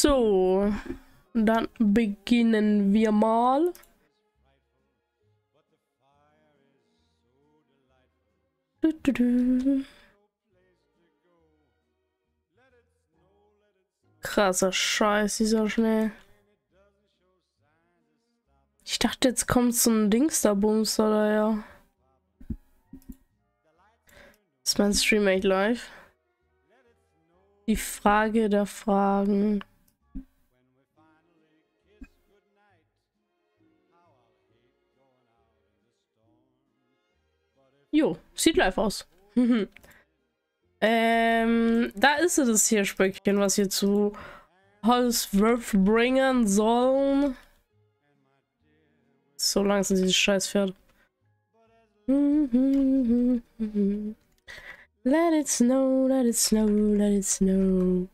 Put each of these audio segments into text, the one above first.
So, dann beginnen wir mal. Krasser Scheiß, dieser Schnee. Ich dachte, jetzt kommt so ein Dingsterbums oder ja. Ist mein Stream echt live? Die Frage der Fragen. Jo, sieht live aus. Da ist es das hier Spöckchen, was wir zu Holsworth bringen sollen. So langsam dieses Scheiß fährt. Let it snow, let it snow, let it snow.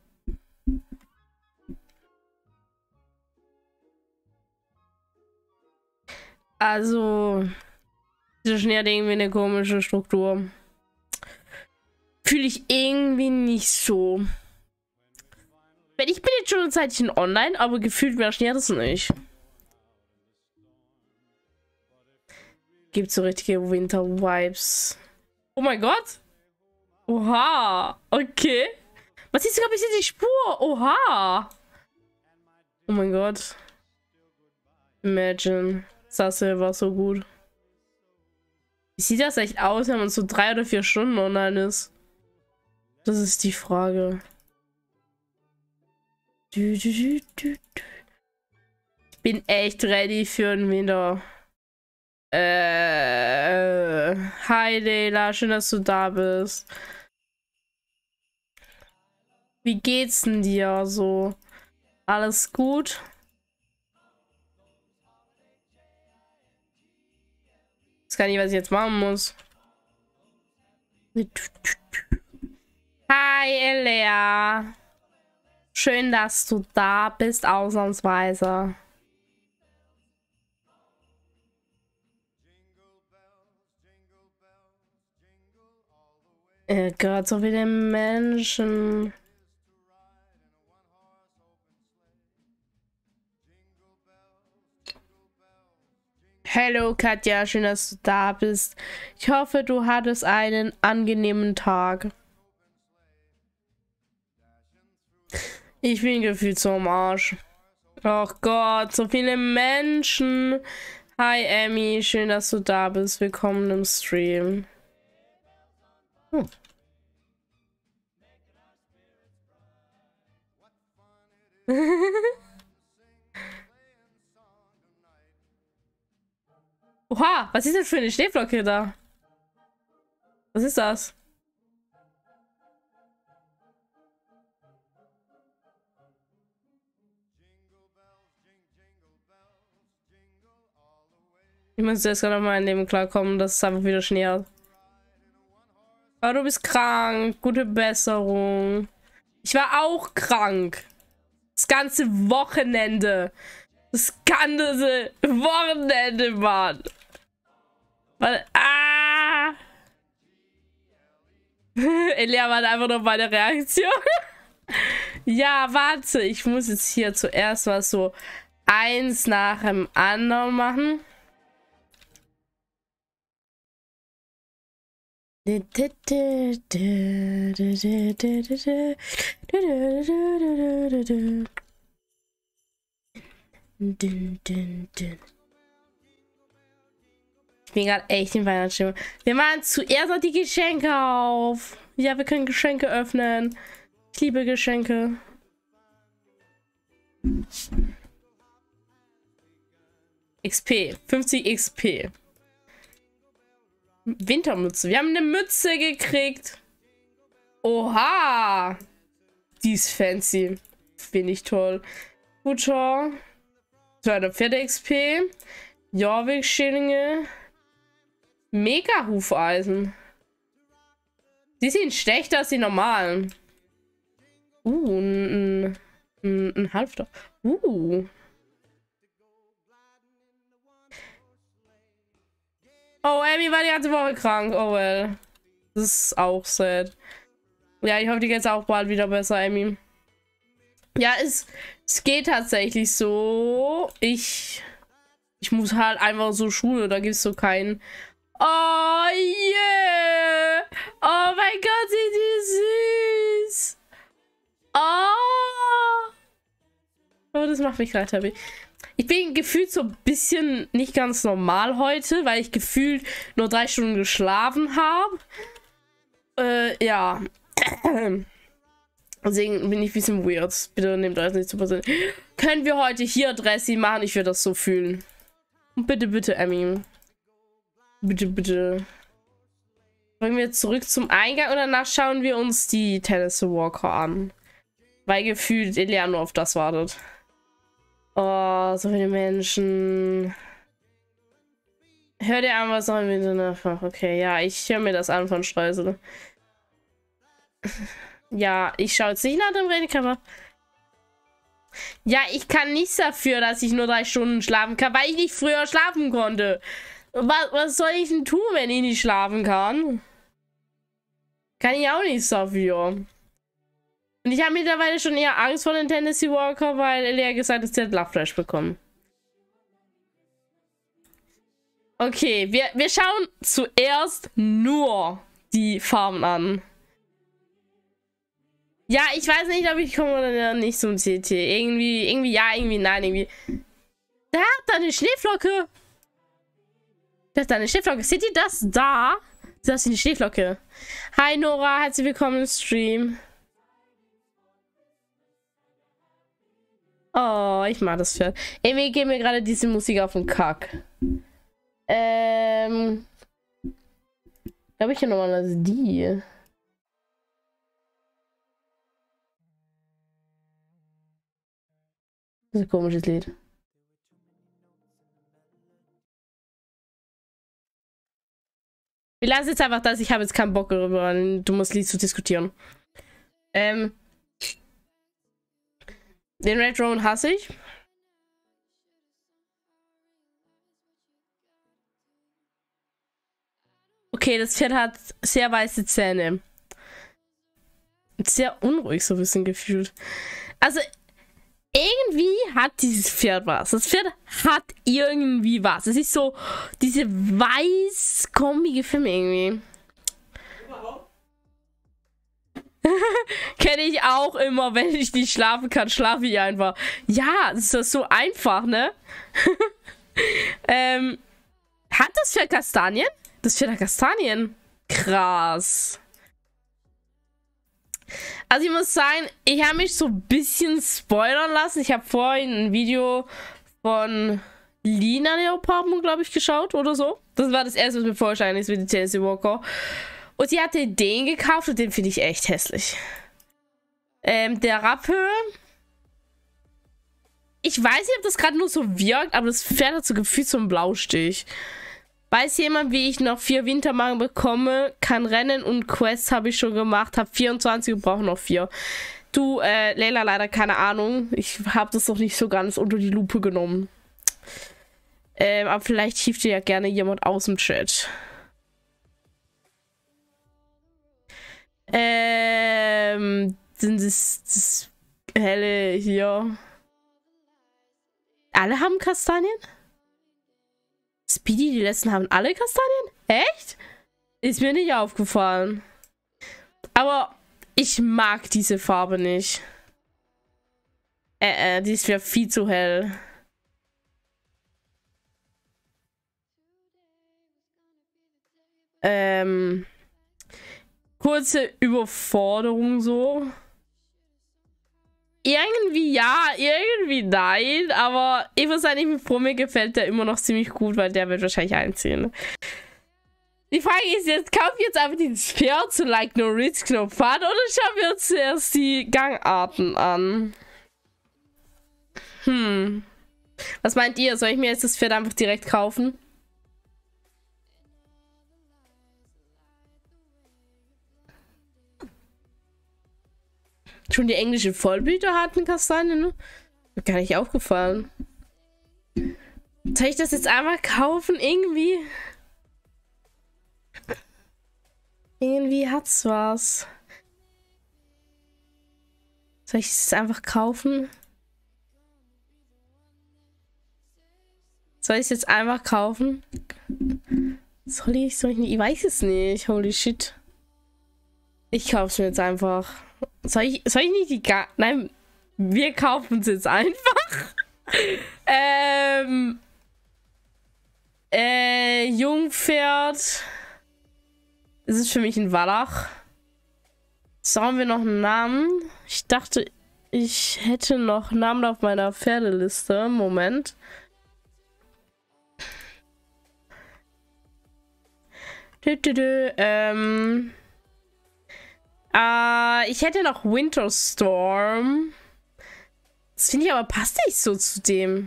Also, dieser Schnee hat irgendwie eine komische Struktur. Fühle ich irgendwie nicht so. Ich bin jetzt schon ein Zeitchen online, aber gefühlt mehr Schnee das nicht. Gibt so richtige Winter-Vibes. Oh mein Gott! Oha! Okay. Was ist sogar bis in die Spur? Oha! Oh mein Gott. Imagine. Sasse war so gut. Wie sieht das echt aus, wenn man so 3 oder 4 Stunden online ist? Das ist die Frage. Ich bin echt ready für den Winter. Hi Leila, schön, dass du da bist. Wie geht's denn dir so? Alles gut? Ich weiß gar nicht, was ich jetzt machen muss. Hi Elea. Schön, dass du da bist, ausnahmsweise. Gott, so viele Menschen. Hallo Katja, schön, dass du da bist. Ich hoffe, du hattest einen angenehmen Tag. Ich bin gefühlt so am Arsch. Ach Gott, so viele Menschen. Hi Emmy, schön, dass du da bist. Willkommen im Stream. Oha, was ist denn für eine Schneeflocke da? Was ist das? Ich muss jetzt gerade mal in dem klarkommen, dass es einfach wieder Schnee hat. Aber du bist krank. Gute Besserung. Ich war auch krank. Das ganze Wochenende. Das ganze Wochenende, Mann. Weil, Elia war einfach noch meine Reaktion. Ja, warte. Ich muss jetzt hier zuerst mal so eins nach dem anderen machen. Ich bin gerade echt in Weihnachtsstimmung. Wir machen zuerst noch die Geschenke auf. Ja, wir können Geschenke öffnen. Ich liebe Geschenke. XP. 50 XP. Wintermütze. Wir haben eine Mütze gekriegt. Oha. Die ist fancy. Finde ich toll. Futter. 204 XP. Jorvik-Schillinge. Mega-Hufeisen. Die sind schlechter als die normalen. Ein Halfter. Oh, Amy war die ganze Woche krank. Oh well. Das ist auch sad. Ja, ich hoffe, die geht's auch bald wieder besser, Amy. Ja, es geht tatsächlich so. Ich muss halt einfach so Schule, da gibt es so keinen. Oh yeah! Oh mein Gott, sind die süß! Oh! Oh, das macht mich gerade happy. Ich bin gefühlt so ein bisschen nicht ganz normal heute, weil ich gefühlt nur 3 Stunden geschlafen habe. Ja. Deswegen bin ich ein bisschen weird. Bitte nehmt euch nicht zu persönlich. Können wir heute hier Dressy machen? Ich würde das so fühlen. Und bitte, bitte, Emmy. Bitte, bitte. Bringen wir zurück zum Eingang und danach schauen wir uns die Tennessee Walker an. Weil gefühlt Elia nur auf das wartet. Oh, so viele Menschen. Hör dir an, was sollen wir denn einfach? Okay, ja, ich höre mir das an von Streusel. Ja, ich schaue jetzt nicht nach dem Redekammer. Ja, ich kann nichts dafür, dass ich nur 3 Stunden schlafen kann, weil ich nicht früher schlafen konnte. Was soll ich denn tun, wenn ich nicht schlafen kann? Kann ich auch nichts dafür. Und ich habe mittlerweile schon eher Angst vor den Tennessee Walker, weil Elia gesagt hat, sie hat Lachflash bekommen. Okay, wir schauen zuerst nur die Farben an. Ja, ich weiß nicht, ob ich komme oder nicht zum CT. Irgendwie ja, irgendwie nein, irgendwie. Da hat da eine Schneeflocke. Da hat da eine Schneeflocke. Seht ihr das da? Das ist eine Schneeflocke. Hi Nora, herzlich willkommen im Stream. Oh, ich mag das Pferd. Irgendwie geht mir gerade diese Musik auf den Kack. Glaube ich ja normalerweise die. Das ist ein komisches Lied. Wir lassen jetzt einfach das. Ich habe jetzt keinen Bock darüber, ein dummes Lied zu diskutieren. Den Red Rowan hasse ich. Okay, das Pferd hat sehr weiße Zähne. Sehr unruhig so ein bisschen gefühlt. Also, irgendwie hat dieses Pferd was. Das Pferd hat irgendwie was. Es ist so diese weiß-kombige Filme irgendwie. Kenne ich auch immer, wenn ich nicht schlafen kann, schlafe ich einfach. Ja, das ist so einfach, ne? Hat das Pferd Kastanien? Das Pferd hat Kastanien. Krass. Also ich muss sagen, ich habe mich so ein bisschen spoilern lassen. Ich habe vorhin ein Video von Lina Leoparden, glaube ich, geschaut oder so. Das war das erste, was mir vorgeschlagen ist mit dem Tennessee Walker. Und sie hatte den gekauft und den finde ich echt hässlich. Der Rappe. Ich weiß nicht, ob das gerade nur so wirkt, aber das Pferd hat so gefühlt so einen Blaustich. Weiß jemand, wie ich noch 4 Wintermagen bekomme? Kann rennen und Quests habe ich schon gemacht. Habe 24 und brauche noch 4. Du, Leila, leider keine Ahnung. Ich habe das noch nicht so ganz unter die Lupe genommen. Aber vielleicht hilft dir ja gerne jemand aus dem Chat. Sind das helle hier. Alle haben Kastanien? Speedy, die letzten haben alle Kastanien? Echt? Ist mir nicht aufgefallen. Aber ich mag diese Farbe nicht. Die ist mir viel zu hell. Kurze Überforderung so. Irgendwie ja, irgendwie nein, aber ich muss sagen, mir gefällt der immer noch ziemlich gut, weil der wird wahrscheinlich einziehen. Die Frage ist jetzt, kaufen wir jetzt einfach dieses Pferd zu Like No Risk No Fun oder schauen wir uns zuerst die Gangarten an? Was meint ihr? Soll ich mir jetzt das Pferd einfach direkt kaufen? Schon die englische Vollblüter hatten Kastanien, ne? Mir gar nicht aufgefallen. Soll ich das jetzt einmal kaufen? Irgendwie hat's was. Soll ich es einfach kaufen? Soll ich es jetzt einfach kaufen? Soll ich nicht? Ich weiß es nicht. Holy shit. Ich kaufe es mir jetzt einfach. Soll ich nicht die Nein, wir kaufen es jetzt einfach. Jungpferd. Es ist für mich ein Wallach. So, haben wir noch einen Namen? Ich dachte, ich hätte noch Namen auf meiner Pferdeliste. Moment. Ich hätte noch Winterstorm. Das finde ich aber passt nicht so zu dem.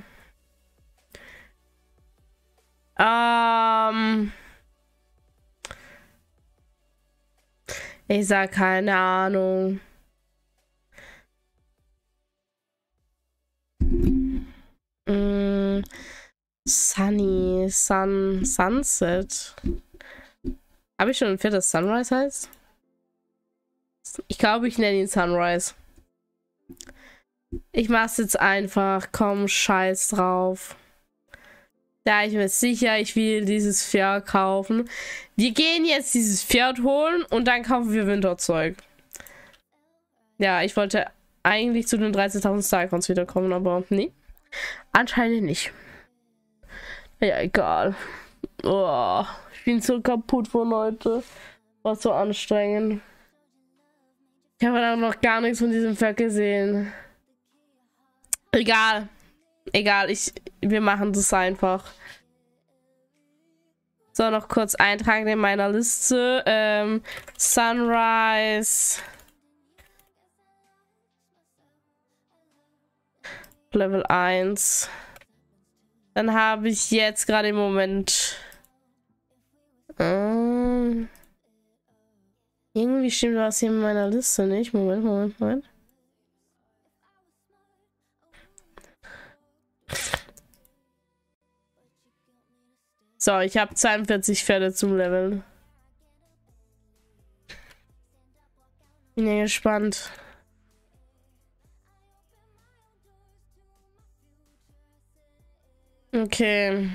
Ich sag keine Ahnung. Sunset. Habe ich schon ein viertes Sunrise heißt? Ich glaube, ich nenne ihn Sunrise. Ich mach's jetzt einfach. Komm, scheiß drauf. Ja, ich bin sicher, ich will dieses Pferd kaufen. Wir gehen jetzt dieses Pferd holen und dann kaufen wir Winterzeug. Ja, ich wollte eigentlich zu den 13.000 Starcoins wiederkommen, aber nee. Anscheinend nicht. Ja, egal. Oh, ich bin so kaputt von heute. War so anstrengend. Ich habe dann noch gar nichts von diesem Pferd gesehen. Egal. Egal, wir machen das einfach. So, noch kurz eintragen in meiner Liste. Sunrise. Level 1. Dann habe ich jetzt gerade im Moment... irgendwie stimmt was hier in meiner Liste nicht. Moment. So, ich habe 42 Pferde zum Leveln. Bin ja gespannt. Okay.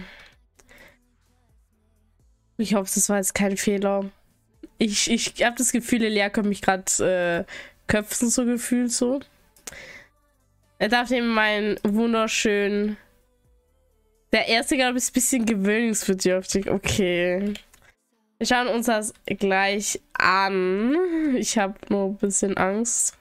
Ich hoffe, das war jetzt kein Fehler. Ich habe das Gefühl, Elia kann mich gerade köpfen, so gefühlt so. Er darf eben meinen wunderschönen... Der erste, glaube ich, ist ein bisschen gewöhnungsbedürftig. Okay. Wir schauen uns das gleich an. Ich habe nur ein bisschen Angst.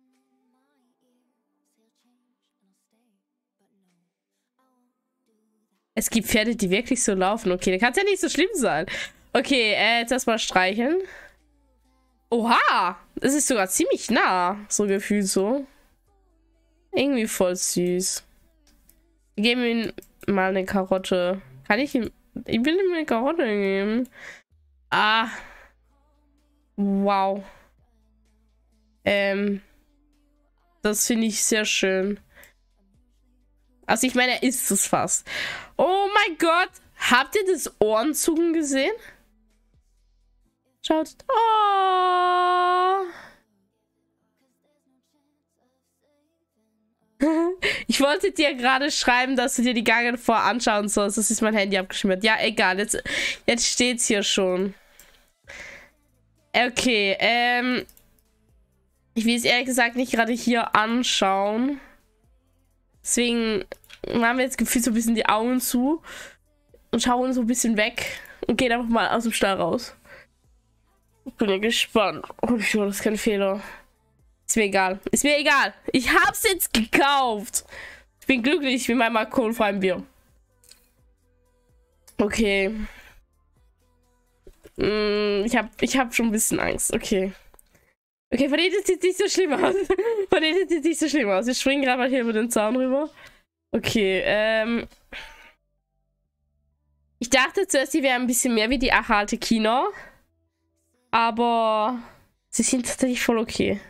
Es gibt Pferde, die wirklich so laufen. Okay, da kann es ja nicht so schlimm sein. Okay, jetzt erstmal streicheln. Oha! Das ist sogar ziemlich nah. So gefühlt so. Irgendwie voll süß. Wir geben ihm mal eine Karotte. Kann ich ihm... Ich will ihm eine Karotte geben. Ah. Wow. Das finde ich sehr schön. Also ich meine, er isst es fast. Oh mein Gott. Habt ihr das Ohrenzucken gesehen? Schaut. Oh. Ich wollte dir gerade schreiben, dass du dir die Gange vor anschauen sollst. Das ist mein Handy abgeschmiert. Ja, egal. Jetzt steht's hier schon. Okay, ich will es ehrlich gesagt nicht gerade hier anschauen. Deswegen machen wir jetzt gefühlt so ein bisschen die Augen zu und schauen so ein bisschen weg und gehen einfach mal aus dem Stall raus. Ich bin ja gespannt. Oh, das ist kein Fehler. Ist mir egal. Ist mir egal. Ich hab's jetzt gekauft. Ich bin glücklich mit meinem alkoholfreien Bier. Okay. Ich hab schon ein bisschen Angst. Okay. Okay, von denen sieht es nicht so schlimm aus. Von denen sieht es nicht so schlimm aus. Wir springen gerade mal hier über den Zaun rüber. Okay, ich dachte zuerst, die wären ein bisschen mehr wie die Ahalte Kino. Aber sie sind tatsächlich voll okay.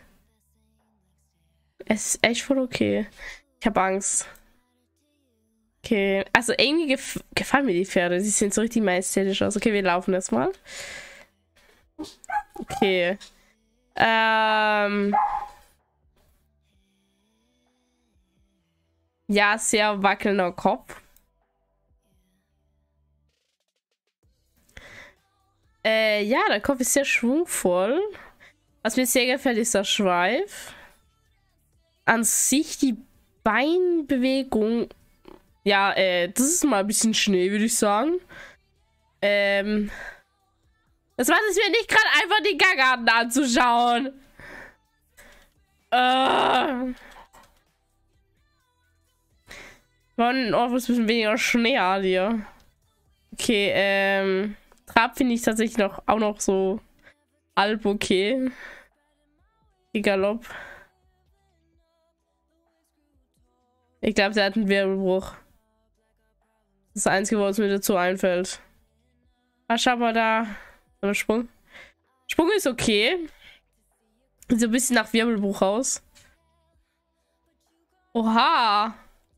Es ist echt voll okay. Ich habe Angst. Okay, also irgendwie gefallen mir die Pferde. Sie sehen so richtig majestätisch aus. Okay, wir laufen erstmal. Okay. Ja, sehr wackelnder Kopf. Ja, der Kopf ist sehr schwungvoll. Was mir sehr gefällt, ist der Schweif. An sich die Beinbewegung. Ja, das ist mal ein bisschen Schnee, würde ich sagen. Das macht es mir nicht gerade einfach, die Gangarten anzuschauen. Von Ort, wo es ein bisschen weniger Schnee hat hier. Okay, Trab finde ich tatsächlich auch noch so halb okay. Die Galopp. Ich glaube, der hat einen Wirbelbruch. Das ist das Einzige, was mir dazu einfällt. Was schau mal da. Oder Sprung. Sprung ist okay. Sieht so ein bisschen nach Wirbelbruch aus. Oha.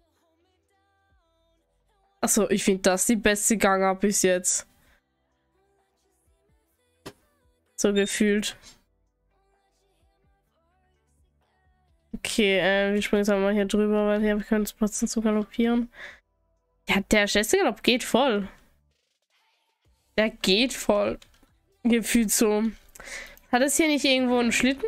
Achso, ich finde das die beste Gangart bis jetzt. So gefühlt. Okay, wir springen jetzt mal hier drüber, weil hier können es trotzdem zu galoppieren. Ja, der schnellste Galopp geht voll. Der geht voll. Gefühlt so. Hat es hier nicht irgendwo einen Schlitten?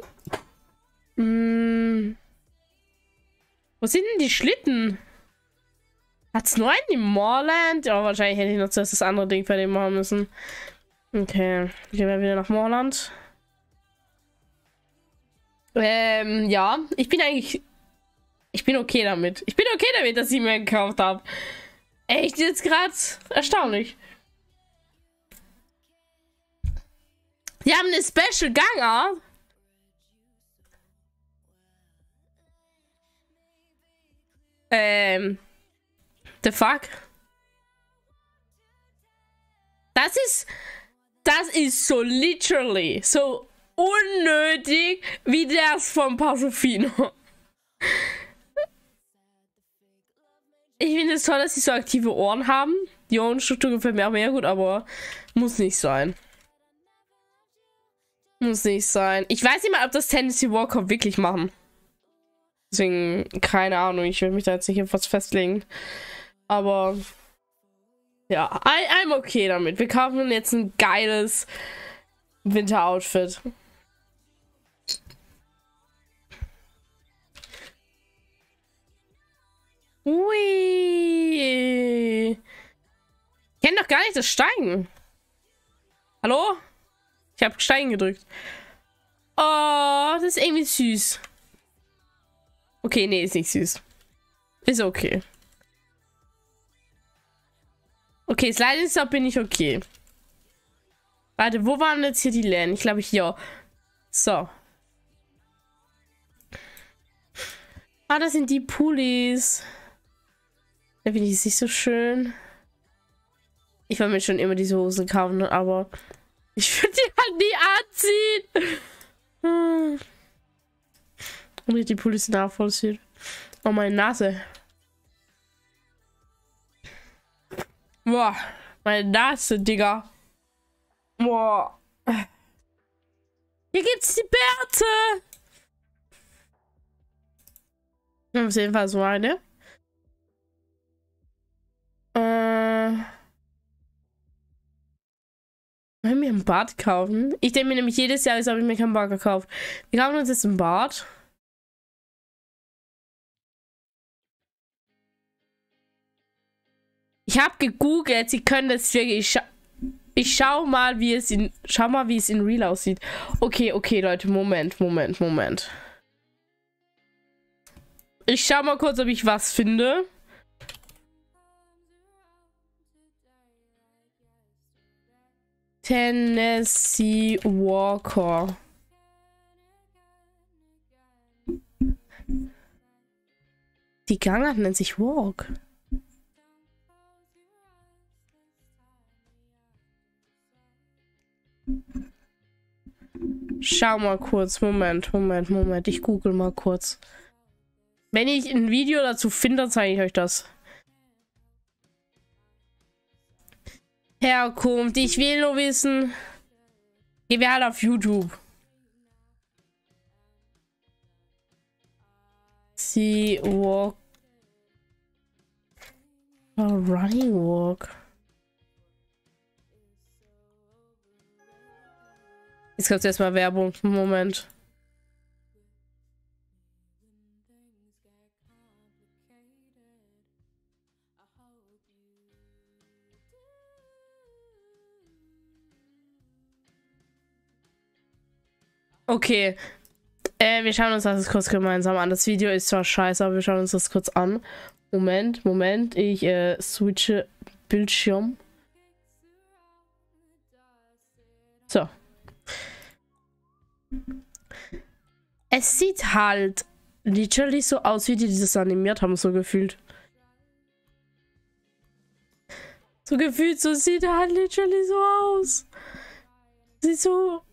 Wo sind denn die Schlitten? Hat es nur einen im Moorland? Ja, wahrscheinlich hätte ich noch zuerst das andere Ding fertig machen müssen. Okay, gehen wir wieder nach Moorland. Ja, ich bin okay damit. Ich bin okay damit, dass ich mir gekauft habe. Echt jetzt gerade erstaunlich. Die haben eine Special Gangart. The fuck? Das ist so literally so unnötig wie das von Pasofino. Ich finde es toll, dass sie so aktive Ohren haben. Die Ohrenstruktur gefällt mir auch mehr gut, aber muss nicht sein. Muss nicht sein. Ich weiß nicht mal, ob das Tennessee Walker wirklich machen. Deswegen, keine Ahnung. Ich will mich da jetzt nicht auf was festlegen. Aber ja, I'm okay damit. Wir kaufen jetzt ein geiles Winteroutfit. Ui. Ich kenne doch gar nicht das Steigen. Hallo? Ich habe Steigen gedrückt. Oh, das ist irgendwie süß. Okay, nee, ist nicht süß. Ist okay. Okay, Sliding Stop bin ich okay. Warte, wo waren jetzt hier die Läden? Ich glaube hier. So. Ah, das sind die Pullis. Da finde ich es nicht so schön. Ich wollte mir schon immer diese Hosen kaufen, aber ich würde die halt nie anziehen. Und die Pullis sind auch voll süß. Oh, meine Nase. Boah, meine Nase, Digga. Boah. Hier gibt's die Bärte. Auf jeden Fall so eine. Wollen wir ein Bad kaufen? Ich denke mir nämlich jedes Jahr, als habe ich mir kein Bad gekauft. Wir kaufen uns jetzt ein Bad. Ich habe gegoogelt, sie können das wirklich. Ich schau mal, wie es in Real aussieht. Okay, Leute, Moment. Ich schau mal kurz, ob ich was finde. Tennessee Walker. Die Gangart nennt sich Walk. Schau mal kurz. Moment. Ich google mal kurz. Wenn ich ein Video dazu finde, zeige ich euch das. Herkunft. Ich will nur wissen. Gehen wir halt auf YouTube. See Walk. Running Walk. Jetzt kommt erstmal Werbung. Moment. Okay. Wir schauen uns das kurz gemeinsam an. Das Video ist zwar scheiße, aber wir schauen uns das kurz an. Moment. Ich switche Bildschirm. So. Es sieht halt literally so aus, wie die das animiert haben, so gefühlt. So gefühlt, so sieht er halt literally so aus. Sieht so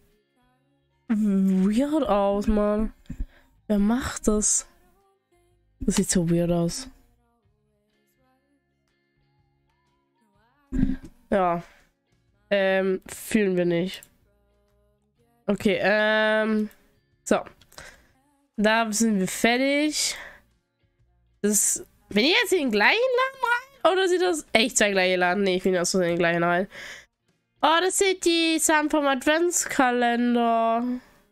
weird aus, Mann. Wer macht das? Das sieht so weird aus. Ja. Fühlen wir nicht. Okay, so. Da sind wir fertig. Das. Bin ich jetzt in den gleichen Laden rein? Oder sieht das echt zwei gleiche Laden? Nee, ich bin aus in den gleichen rein. Oh, das sind die Sachen vom Adventskalender.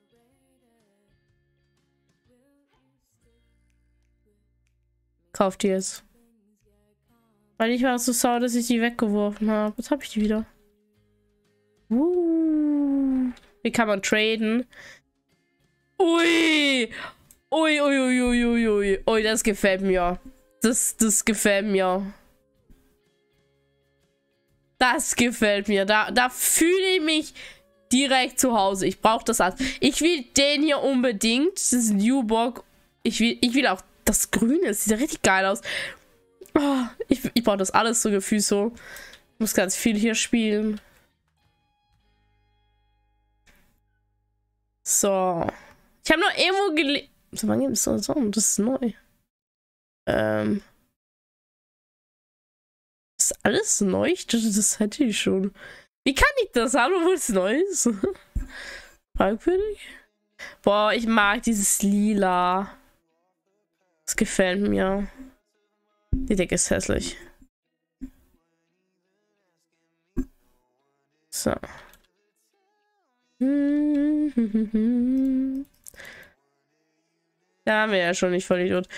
Kauft die jetzt. Weil ich war so sauer, dass ich die weggeworfen habe. Jetzt habe ich die wieder. Wie kann man traden? Ui! Ui, das gefällt mir. Das gefällt mir. Das gefällt mir. Da fühle ich mich direkt zu Hause. Ich brauche das alles. Ich will den hier unbedingt. Das ist ein Newborg. Ich will auch das Grüne. Das sieht ja richtig geil aus. Oh, ich brauche das alles so gefühlt so. Ich muss ganz viel hier spielen. So. Ich habe noch irgendwo gelesen. So, wann gibt es so? Das ist neu. Ist alles neu? Ich dachte, das hätte ich schon. Wie kann ich das haben, obwohl es neu ist? Fragwürdig. Boah, ich mag dieses Lila. Das gefällt mir. Die Decke ist hässlich. So. Da haben wir ja schon nicht voll Idiot.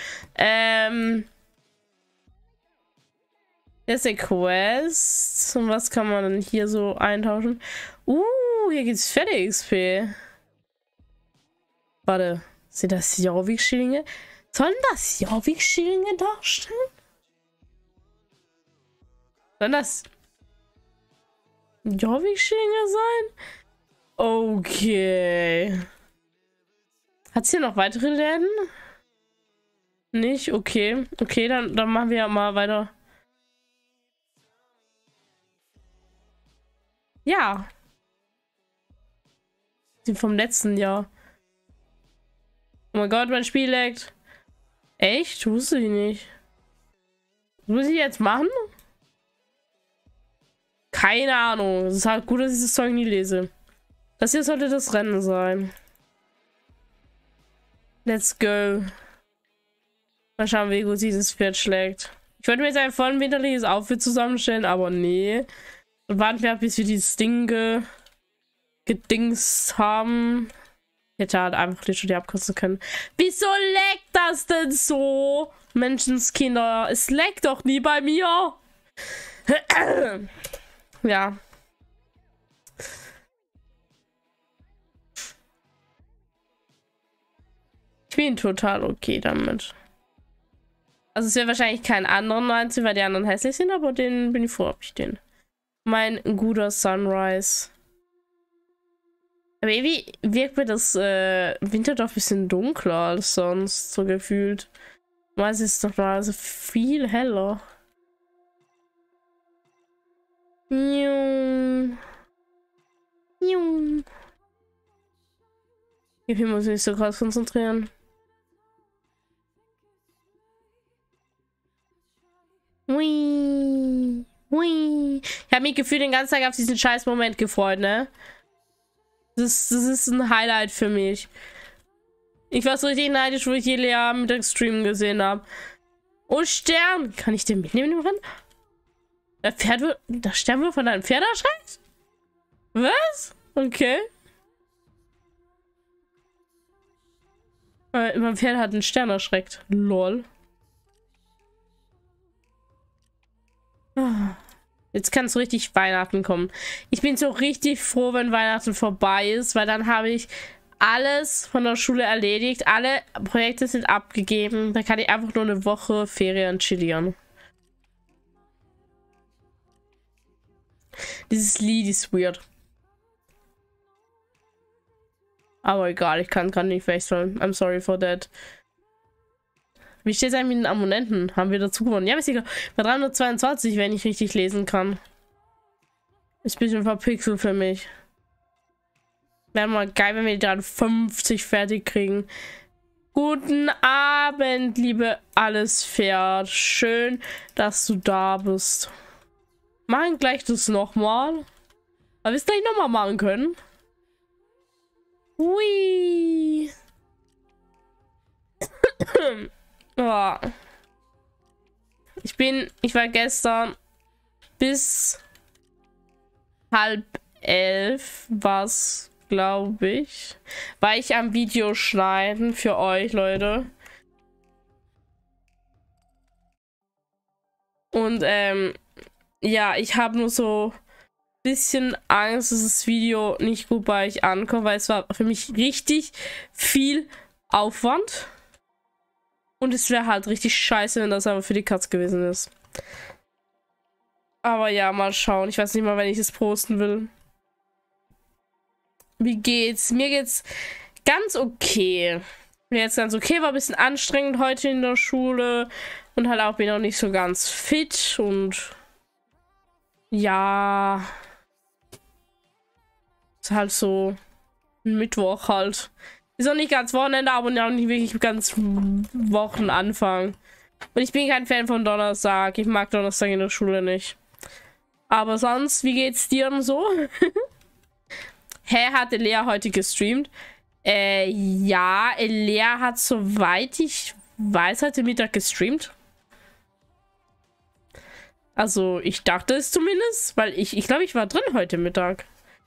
Das ist eine Quest. Und was kann man denn hier so eintauschen? Hier gibt's Pferde-XP. Warte, sind das Jorvik-Schillinge? Sollen das Jorvik-Schillinge darstellen? Sollen das Jorvik-Schillinge sein? Okay. Hat es hier noch weitere Läden? Nicht? Okay. Okay, dann machen wir ja mal weiter. Ja. Die vom letzten Jahr. Oh mein Gott, mein Spiel laggt. Echt? Wusste ich nicht. Was muss ich jetzt machen? Keine Ahnung. Es ist halt gut, dass ich das Zeug nie lese. Das hier sollte das Rennen sein. Let's go. Mal schauen, wie gut dieses Pferd schlägt. Ich wollte mir jetzt ein voll winterliches Outfit zusammenstellen, aber nee. Und warten wir ab, bis wir dieses Ding gedingst haben. Hätte halt einfach die abkürzen können. Wieso leckt das denn so? Menschenskinder, es leckt doch nie bei mir. Ja. Ich bin total okay damit. Also es wäre wahrscheinlich keinen anderen einziehen, weil die anderen hässlich sind, aber den bin ich froh, ob ich den. Mein guter Sunrise. Aber irgendwie wirkt mir das Winterdorf ein bisschen dunkler als sonst, so gefühlt. Weiß ist doch mal so viel heller. Hier muss ich mich so krass konzentrieren. Hui. Ich habe mich gefühlt den ganzen Tag auf diesen scheiß Moment gefreut, ne? Das ist ein Highlight für mich. Ich war so richtig neidisch, wo ich Jelia mit dem Stream gesehen habe. Oh, Stern! Kann ich den mitnehmen im Rennen? Das Pferd wird. Das Stern wird von deinem Pferd erschreckt? Was? Okay. Mein Pferd hat einen Stern erschreckt. Lol. Jetzt kann es richtig Weihnachten kommen. Ich bin so richtig froh, wenn Weihnachten vorbei ist, weil dann habe ich alles von der Schule erledigt. Alle Projekte sind abgegeben. Da kann ich einfach nur eine Woche Ferien chillieren. Dieses Lied ist weird. Aber egal, ich kann gerade nicht wechseln. I'm sorry for that. Wie steht es eigentlich mit den Abonnenten? Haben wir dazu gewonnen? Ja, ist egal. Bei 322, wenn ich richtig lesen kann. Ist ein bisschen verpixelt für mich. Wäre mal geil, wenn wir die 350 fertig kriegen. Guten Abend, liebe Alles Pferd. Schön, dass du da bist. Machen gleich das nochmal. Aber wir es gleich nochmal machen können. Hui. Oh. Ich war gestern bis 10:30, was glaube ich, war ich am Video schneiden für euch, Leute. Und ja, ich habe nur so ein bisschen Angst, dass das Video nicht gut bei euch ankommt, weil es war für mich richtig viel Aufwand. Und es wäre halt richtig scheiße, wenn das aber für die Katz gewesen ist. Aber ja, mal schauen. Ich weiß nicht mal, wenn ich es posten will. Wie geht's? Mir geht's ganz okay. Mir geht's ganz okay. War ein bisschen anstrengend heute in der Schule. Und halt auch bin noch nicht so ganz fit. Und ja. Ist halt so ein Mittwoch halt. Ist auch nicht ganz Wochenende, aber auch nicht wirklich ganz Wochenanfang. Und ich bin kein Fan von Donnerstag. Ich mag Donnerstag in der Schule nicht. Aber sonst, wie geht's dir denn so? Hä, hatte Lea heute gestreamt? Ja, Lea hat, soweit ich weiß, heute Mittag gestreamt. Also, ich dachte es zumindest, weil ich glaube, ich war drin heute Mittag.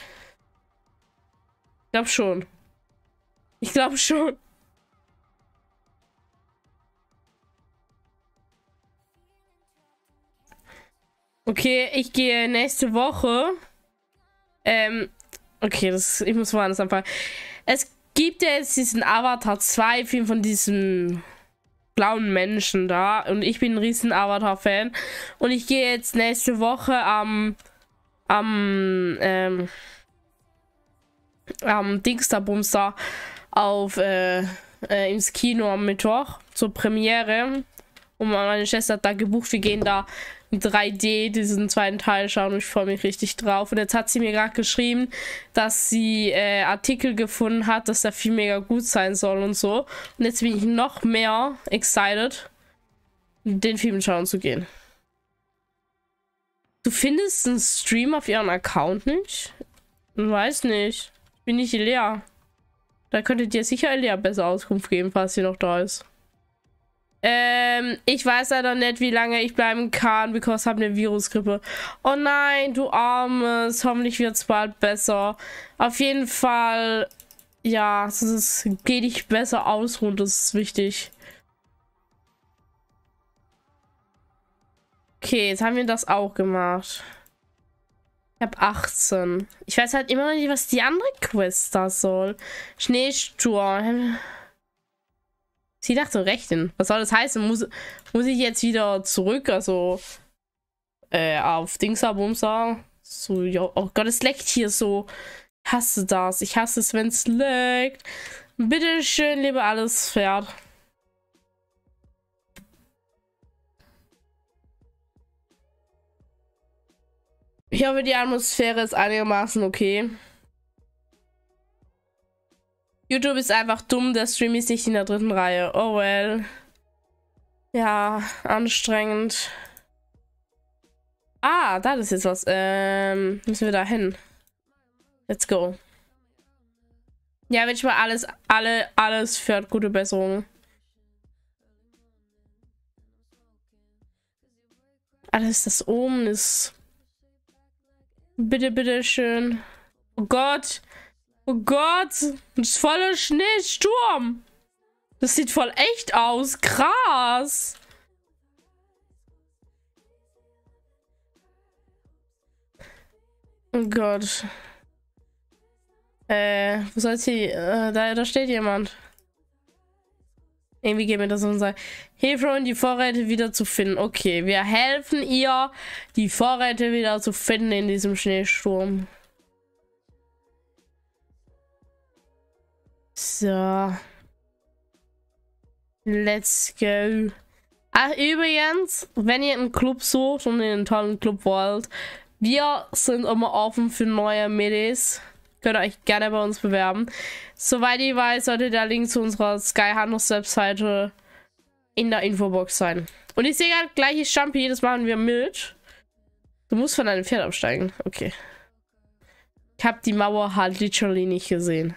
Ich glaube schon. Ich glaube schon. Okay, ich gehe nächste Woche. Okay, ich muss woanders anfangen. Es gibt ja jetzt diesen Avatar 2 Film von diesem blauen Menschen da. Und ich bin ein riesen Avatar-Fan. Und ich gehe jetzt nächste Woche am Dingsterbumster auf ins Kino am Mittwoch zur Premiere. Und meine Schwester hat da gebucht, wir gehen da in 3D diesen zweiten Teil schauen und ich freue mich richtig drauf. Und jetzt hat sie mir gerade geschrieben, dass sie Artikel gefunden hat, dass der Film mega gut sein soll und so. Und jetzt bin ich noch mehr excited, den Film schauen zu gehen. Du findest einen Stream auf ihrem Account nicht? Ich weiß nicht. Ich bin nicht Lea. Da könntet ihr sicher Lea besser Auskunft geben, falls sie noch da ist. Ich weiß leider nicht, wie lange ich bleiben kann, because ich habe eine Virusgrippe. Oh nein, du Armes. Hoffentlich wird es bald besser. Auf jeden Fall, ja, geh dich besser ausruhen, das ist wichtig. Okay, jetzt haben wir das auch gemacht. Ich habe 18. Ich weiß halt immer noch nicht, was die andere Quest da soll. Schneesturm. Sie dachte rechnen. Was soll das heißen? Muss ich jetzt wieder zurück? Also auf Dingsabumser. So, ja. Oh Gott, es leckt hier so. Ich hasse das. Ich hasse es, wenn es leckt. Bitte schön, liebe Alles Pferd. Ich hoffe, die Atmosphäre ist einigermaßen okay. YouTube ist einfach dumm, der Stream ist nicht in der 3. Reihe. Oh well. Ja, anstrengend. Ah, da ist jetzt was. Müssen wir da hin. Let's go. Ja, wenn ich mal alles für gute Besserung. Alles, das oben ist. Bitte, bitte schön. Oh Gott. Oh Gott. Das ist voller Schneesturm. Das sieht voll echt aus. Krass. Oh Gott. Wo soll sie? Da steht jemand. Irgendwie geht mir das unser. Hilfe, um die Vorräte wieder zu finden. Okay, wir helfen ihr, die Vorräte wieder zu finden in diesem Schneesturm. So. Let's go. Ach, übrigens, wenn ihr einen Club sucht und einen tollen Club wollt, wir sind immer offen für neue Midis. Könnt ihr euch gerne bei uns bewerben. Soweit ich weiß, sollte der Link zu unserer Sky Hunters Webseite in der Infobox sein. Und ich sehe gerade gleiche Jumpy, das machen wir mit. Du musst von deinem Pferd absteigen. Okay. Ich habe die Mauer halt literally nicht gesehen.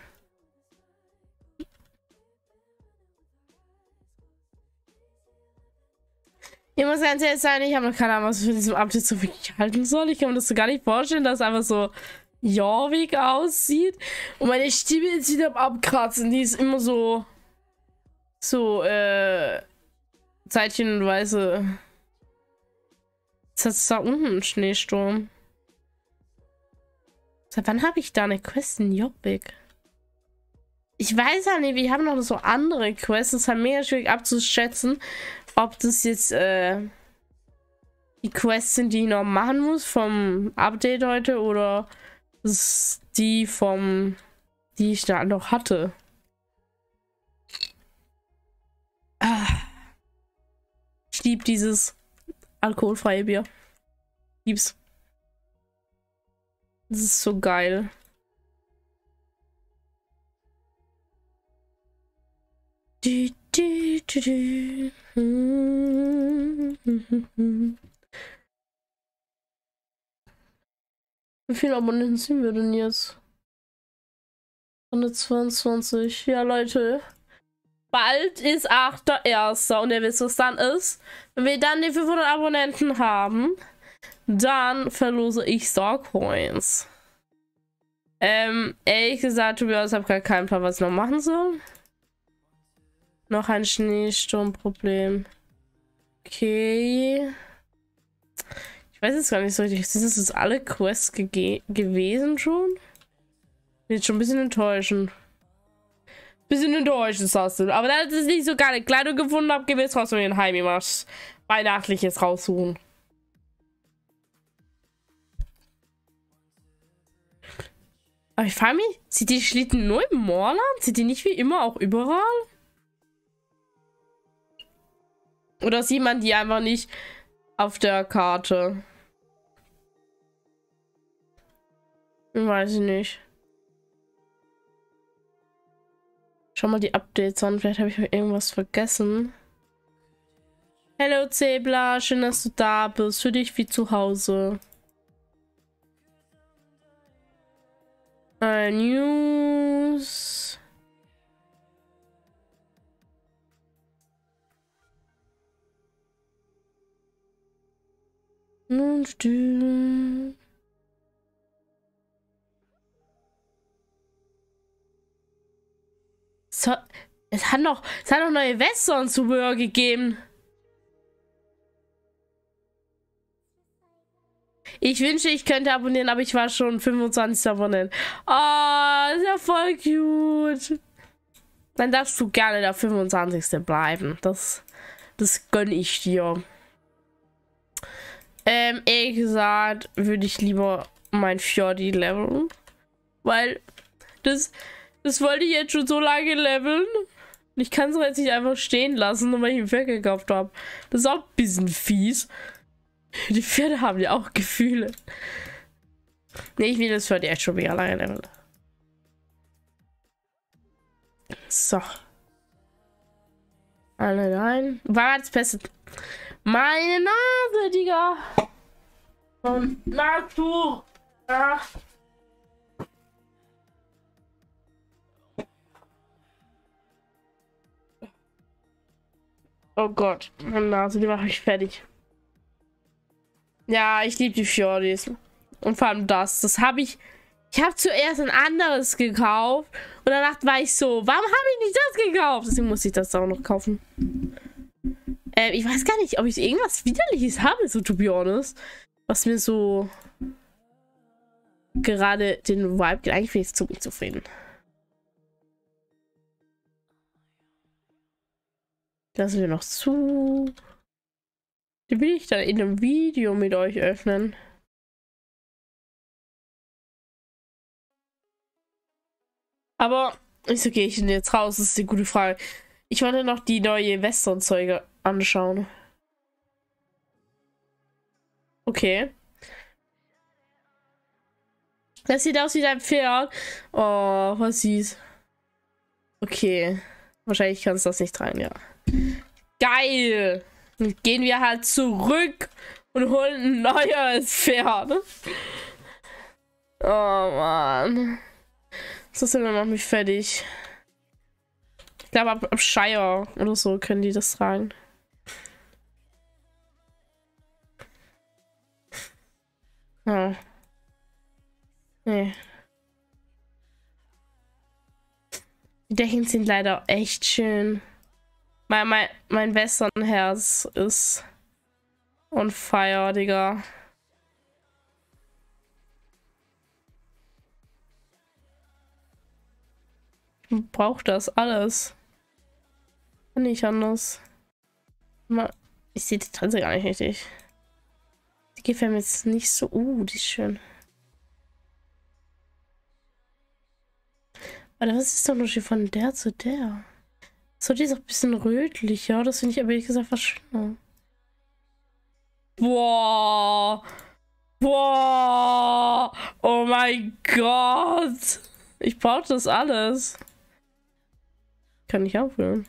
Ich muss ganz ehrlich sein, ich habe noch keine Ahnung, was ich für diesem Update so wirklich halten soll. Ich kann mir das so gar nicht vorstellen, dass es einfach so jorvig aussieht. Und meine Stimme ist wieder am Abkratzen. Die ist immer so zeitchenweise. Jetzt ist da unten ein Schneesturm. Seit wann habe ich da eine Quest in Jobbik? Ich weiß ja nicht, wir haben noch so andere Quests. Es ist halt mega schwierig abzuschätzen, ob das jetzt die Quests sind, die ich noch machen muss vom Update heute oder die die ich da noch hatte. Ich liebe dieses alkoholfreie Bier. Lieb's. Das ist so geil. Wie viele Abonnenten sind wir denn jetzt? 122. Ja, Leute. Bald ist 8.1. Und ihr wisst, was dann ist. Wenn wir dann die 500 Abonnenten haben, dann verlose ich Star Coins. Ehrlich gesagt, ich habe gar keinen Plan, was ich noch machen soll. Noch ein Schneesturmproblem. Okay. Ich weiß jetzt gar nicht so richtig. Sind das jetzt alle Quests gewesen schon? Bin jetzt schon ein bisschen enttäuschend. Bisschen enttäuschend, sagst du. Aber das ist nicht so geile Kleidung gefunden habe, gehen wir jetzt raus und den Heim was Weihnachtliches raussuchen. Aber ich frage mich, sieht die Schlitten nur im Moorland? Sieht die nicht wie immer auch überall? Oder sieht man die einfach nicht auf der Karte? Weiß ich nicht. Schau mal die Updates an. Vielleicht habe ich irgendwas vergessen. Hallo Zebra, schön, dass du da bist. Für dich wie zu Hause. News. So, es hat noch neue Western-Zubehör gegeben. Ich wünsche, ich könnte abonnieren, aber ich war schon 25. Abonnent. Oh, ist ja voll cute. Dann darfst du gerne der 25. bleiben. Das gönne ich dir. Ehrlich gesagt, würde ich lieber mein Fjordi leveln. Weil das wollte ich jetzt schon so lange leveln. Ich kann es jetzt nicht einfach stehen lassen, nur weil ich ein Pferd gekauft habe. Das ist auch ein bisschen fies. Die Pferde haben ja auch Gefühle. Nee, ich will das Pferd echt schon mega lange leveln. So. Alle rein. War das Beste. Meine Nase, Digga. Und Natur. Ach. Oh Gott, meine Nase, die mache ich fertig. Ja, ich liebe die Fjordis. Und vor allem das. Das habe ich... Ich habe zuerst ein anderes gekauft. Und danach war ich so, warum habe ich nicht das gekauft? Deswegen muss ich das auch noch kaufen. Ich weiß gar nicht, ob ich irgendwas Widerliches habe, so to be honest. Was mir so... gerade den Vibe geht. Eigentlich bin ich ziemlich zufrieden. Lassen wir noch zu. Die will ich dann in einem Video mit euch öffnen. Aber ist okay, ich bin jetzt raus. Das ist eine gute Frage. Ich wollte noch die neue Western-Zeuge anschauen. Okay. Das sieht aus wie ein Pferd. Oh, was süß. Okay. Wahrscheinlich kannst du das nicht tragen, ja. Geil! Dann gehen wir halt zurück und holen ein neues Pferd. Oh Mann. So sind wir noch nicht fertig. Ich glaube, ab Shire oder so können die das tragen. Oh. Nee. Die Decken sind leider echt schön. Mein Westernherz ist on fire, Digga. Ich brauche das alles. Nicht anders. Ich sehe die Tanze gar nicht richtig. Die gefällt mir jetzt nicht so. Die ist schön. Warte, was ist der Unterschied von der zu der? So, die ist auch ein bisschen rötlicher. Das finde ich aber ehrlich gesagt fast schlimmer. Boah. Boah. Oh mein Gott. Ich brauche das alles. Kann ich aufhören.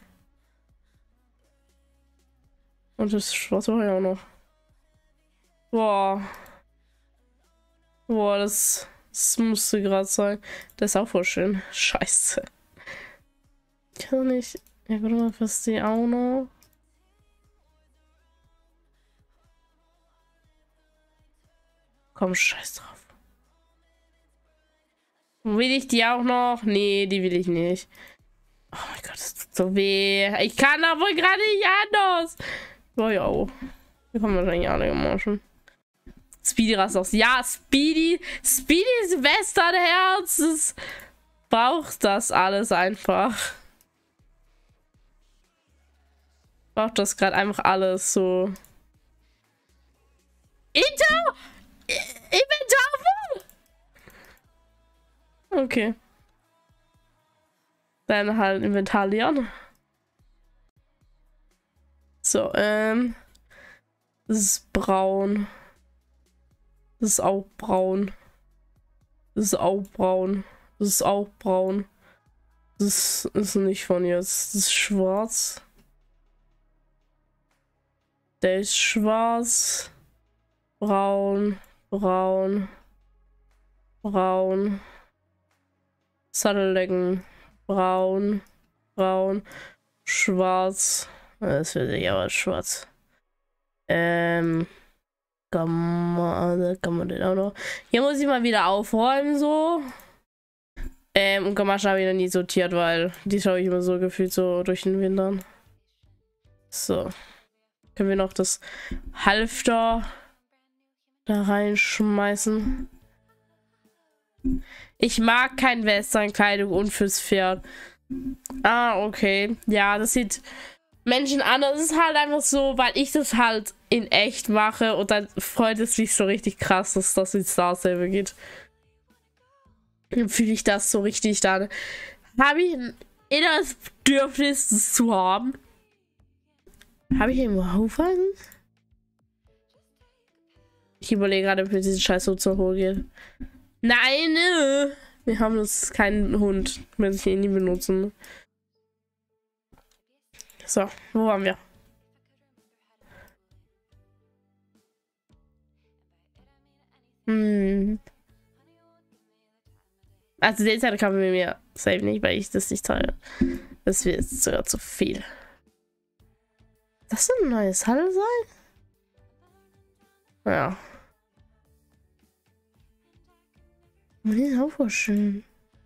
Und das Schwarze war ja auch noch. Boah. Boah, das musste gerade sein. Das ist auch voll schön. Scheiße. Ich kann nicht. Ja, warte mal, was die auch noch. Komm, scheiß drauf. Will ich die auch noch? Nee, die will ich nicht. Oh mein Gott, das tut so weh. Ich kann aber gerade nicht anders. Oh ja, oh. Wir kommen wahrscheinlich alle gemaschen. Speedy rast aus. Ja, Speedys Westernherz. Braucht das alles einfach. Braucht das gerade einfach alles so. Inventar! Okay. Dann halt Inventar leeren. So, das ist braun. Das ist auch braun. Das ist auch braun. Das ist auch braun. Das ist nicht von jetzt. Das ist schwarz. Der ist schwarz. Braun. Braun. Braun. Satteldecken. Braun. Braun. Schwarz. Das wird sich aber schwarz. Kann man den auch noch. Hier muss ich mal wieder aufräumen, so. Und Gamaschen habe ich noch nie sortiert, weil die schaue ich immer so gefühlt so durch den Winter. So. Können wir noch das Halfter da reinschmeißen? Ich mag kein Westernkleidung und fürs Pferd. Ah, okay. Ja, das sieht Menschen an. Das ist halt einfach so, weil ich das halt in echt mache und dann freut es mich so richtig krass, dass das in Star Stable geht. Dann fühle ich das so richtig, dann habe ich ein inneres Bedürfnis, das zu haben. Habe ich irgendwo Hufeisen? Ich überlege gerade, ob wir diesen Scheiß so zur Ruhe gehen. Nein! Wir haben jetzt keinen Hund, wenn ich ihn nie benutzen. So, wo waren wir? Also den Zeit kann man mir safe nicht, weil ich das nicht teile. Das wird jetzt sogar zu viel. Das soll ein neues Hall sein? Ja. Das ist auch voll schön.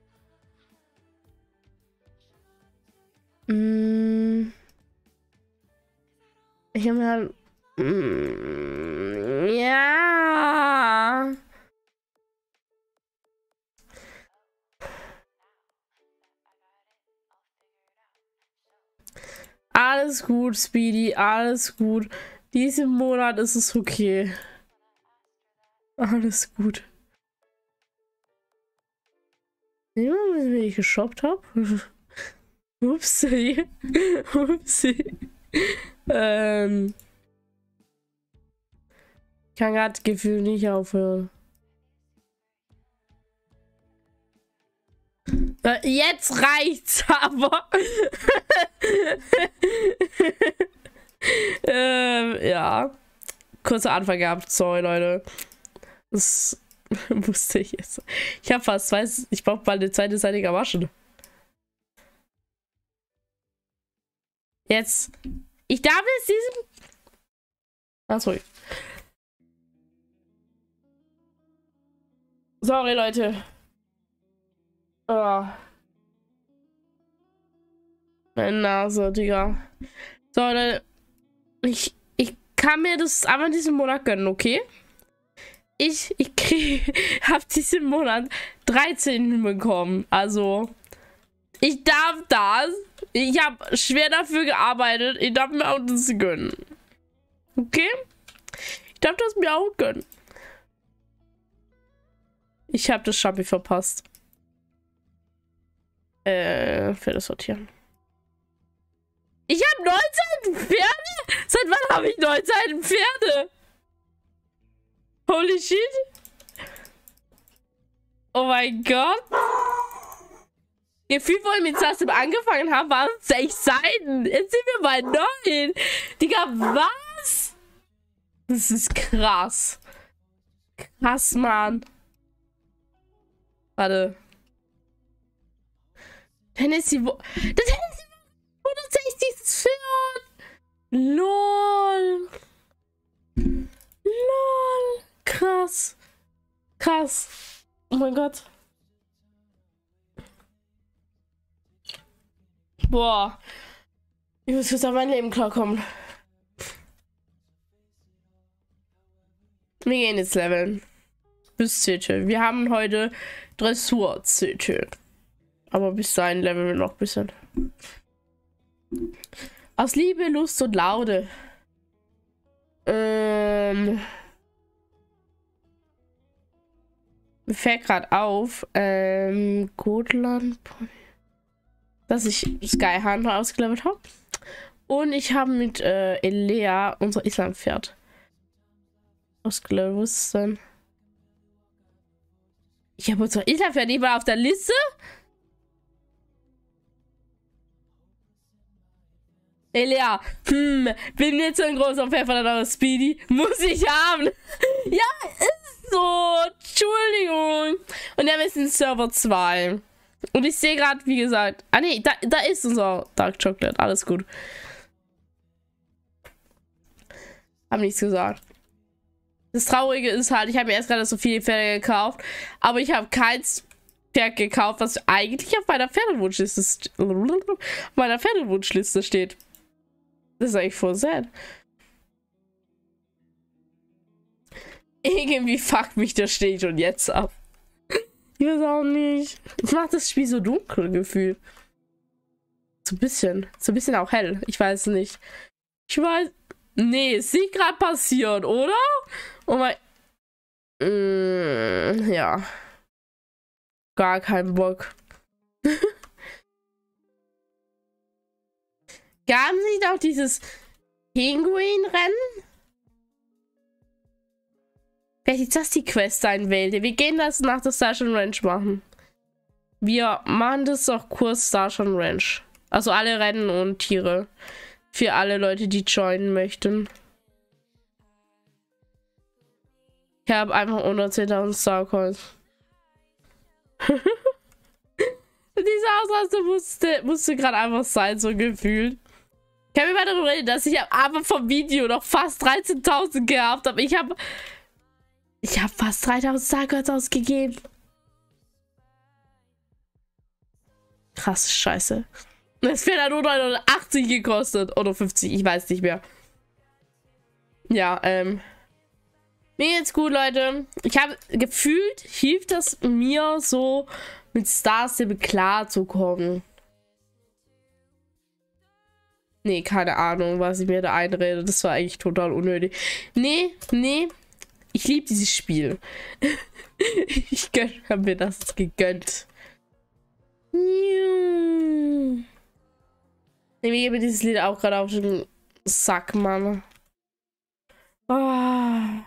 Ich habe mir halt... ja. Alles gut, Speedy, alles gut. Diesen Monat ist es okay. Alles gut. Ja, wie ich geshoppt habe. Upsi. Upsi. Ich kann gerade Gefühl nicht aufhören. Jetzt reicht's aber. Ja. Kurzer Anfang gehabt. Sorry, Leute. Das wusste ich jetzt. Ich habe fast, ich brauche bald eine zweite Seite waschen. Jetzt. Ich darf jetzt diesen... Ah, sorry. Sorry, Leute. Oh. Meine Nase, Digga. So, Leute. Ich kann mir das aber diesen Monat gönnen, okay? Ich hab diesen Monat 13 bekommen. Also, ich darf das. Ich habe schwer dafür gearbeitet. Ich darf mir auch das gönnen. Okay? Ich darf das mir auch gönnen. Ich habe das Shopee verpasst. Pferde sortieren. Ich habe 9 Seiten Pferde? Seit wann habe ich 9 Seiten Pferde? Holy shit. Oh mein Gott. Gefühlt, wo ich mit das angefangen habe, waren es 6 Seiten. Jetzt sind wir bei 9. Digga, was? Das ist krass. Krass, Mann. Warte. Tennessee, das Tennessee 160. Pferd. LOL. LOL. Krass. Krass. Oh mein Gott. Boah. Ich muss jetzt auf mein Leben klarkommen. Wir gehen jetzt leveln. Bis Zete. Wir haben heute Dressur Zete. Aber bis dahin leveln wir noch ein bisschen. Aus Liebe, Lust und Laude. Mir fällt gerade auf, Gotland, dass ich Sky Hunter ausgelevelt habe. Und ich habe mit Elea unser Island-Pferd ausgelevelt. Wo ist es denn? Ich habe unser Island-Pferd nicht mal auf der Liste. Elea, bin jetzt so ein großer Pfeffer da Speedy. Muss ich haben. Ja, ist so. Entschuldigung. Und wir sind Server 2. Und ich sehe gerade, wie gesagt. Ah ne, da ist unser Dark Chocolate. Alles gut. Hab nichts gesagt. Das Traurige ist halt, ich habe mir erst gerade so viele Pferde gekauft. Aber ich habe keins Pferd gekauft, was eigentlich auf meiner Pferdewunschliste steht. Das ist eigentlich voll sad. Irgendwie fuckt mich der Steg schon jetzt ab. Ich weiß auch nicht. Ich mache das Spiel so dunkel gefühlt. So ein bisschen. So ein bisschen auch hell. Ich weiß nicht. Ich weiß. Nee, ist nicht gerade passiert, oder? Oh mein. Ja. Gar keinen Bock. Gaben sie doch dieses Pinguin-Rennen? Vielleicht ist das die Quest sein, Welt. Wir gehen das nach der Starshine Ranch machen. Wir machen das doch kurz Starshine Ranch. Also alle Rennen und Tiere. Für alle Leute, die joinen möchten. Ich habe einfach unter 10.000 Starcoins. Diese Ausraste musste gerade einfach sein, so gefühlt. Kann mir mal darüber reden, dass ich aber vom Video noch fast 13.000 gehabt habe. Ich habe fast 3.000 Starcoins ausgegeben. Krass, scheiße. Das Pferd hat nur 980 gekostet. Oder 50, ich weiß nicht mehr. Ja, mir geht's gut, Leute. Ich habe gefühlt, hilft das mir so, mit Star Stable klarzukommen. Nee, keine Ahnung, was ich mir da einrede. Das war eigentlich total unnötig. Nee. Ich liebe dieses Spiel. Ich habe mir das gegönnt. Nee, mir geht mir dieses Lied auch gerade auf den Sack, Mann. Oh.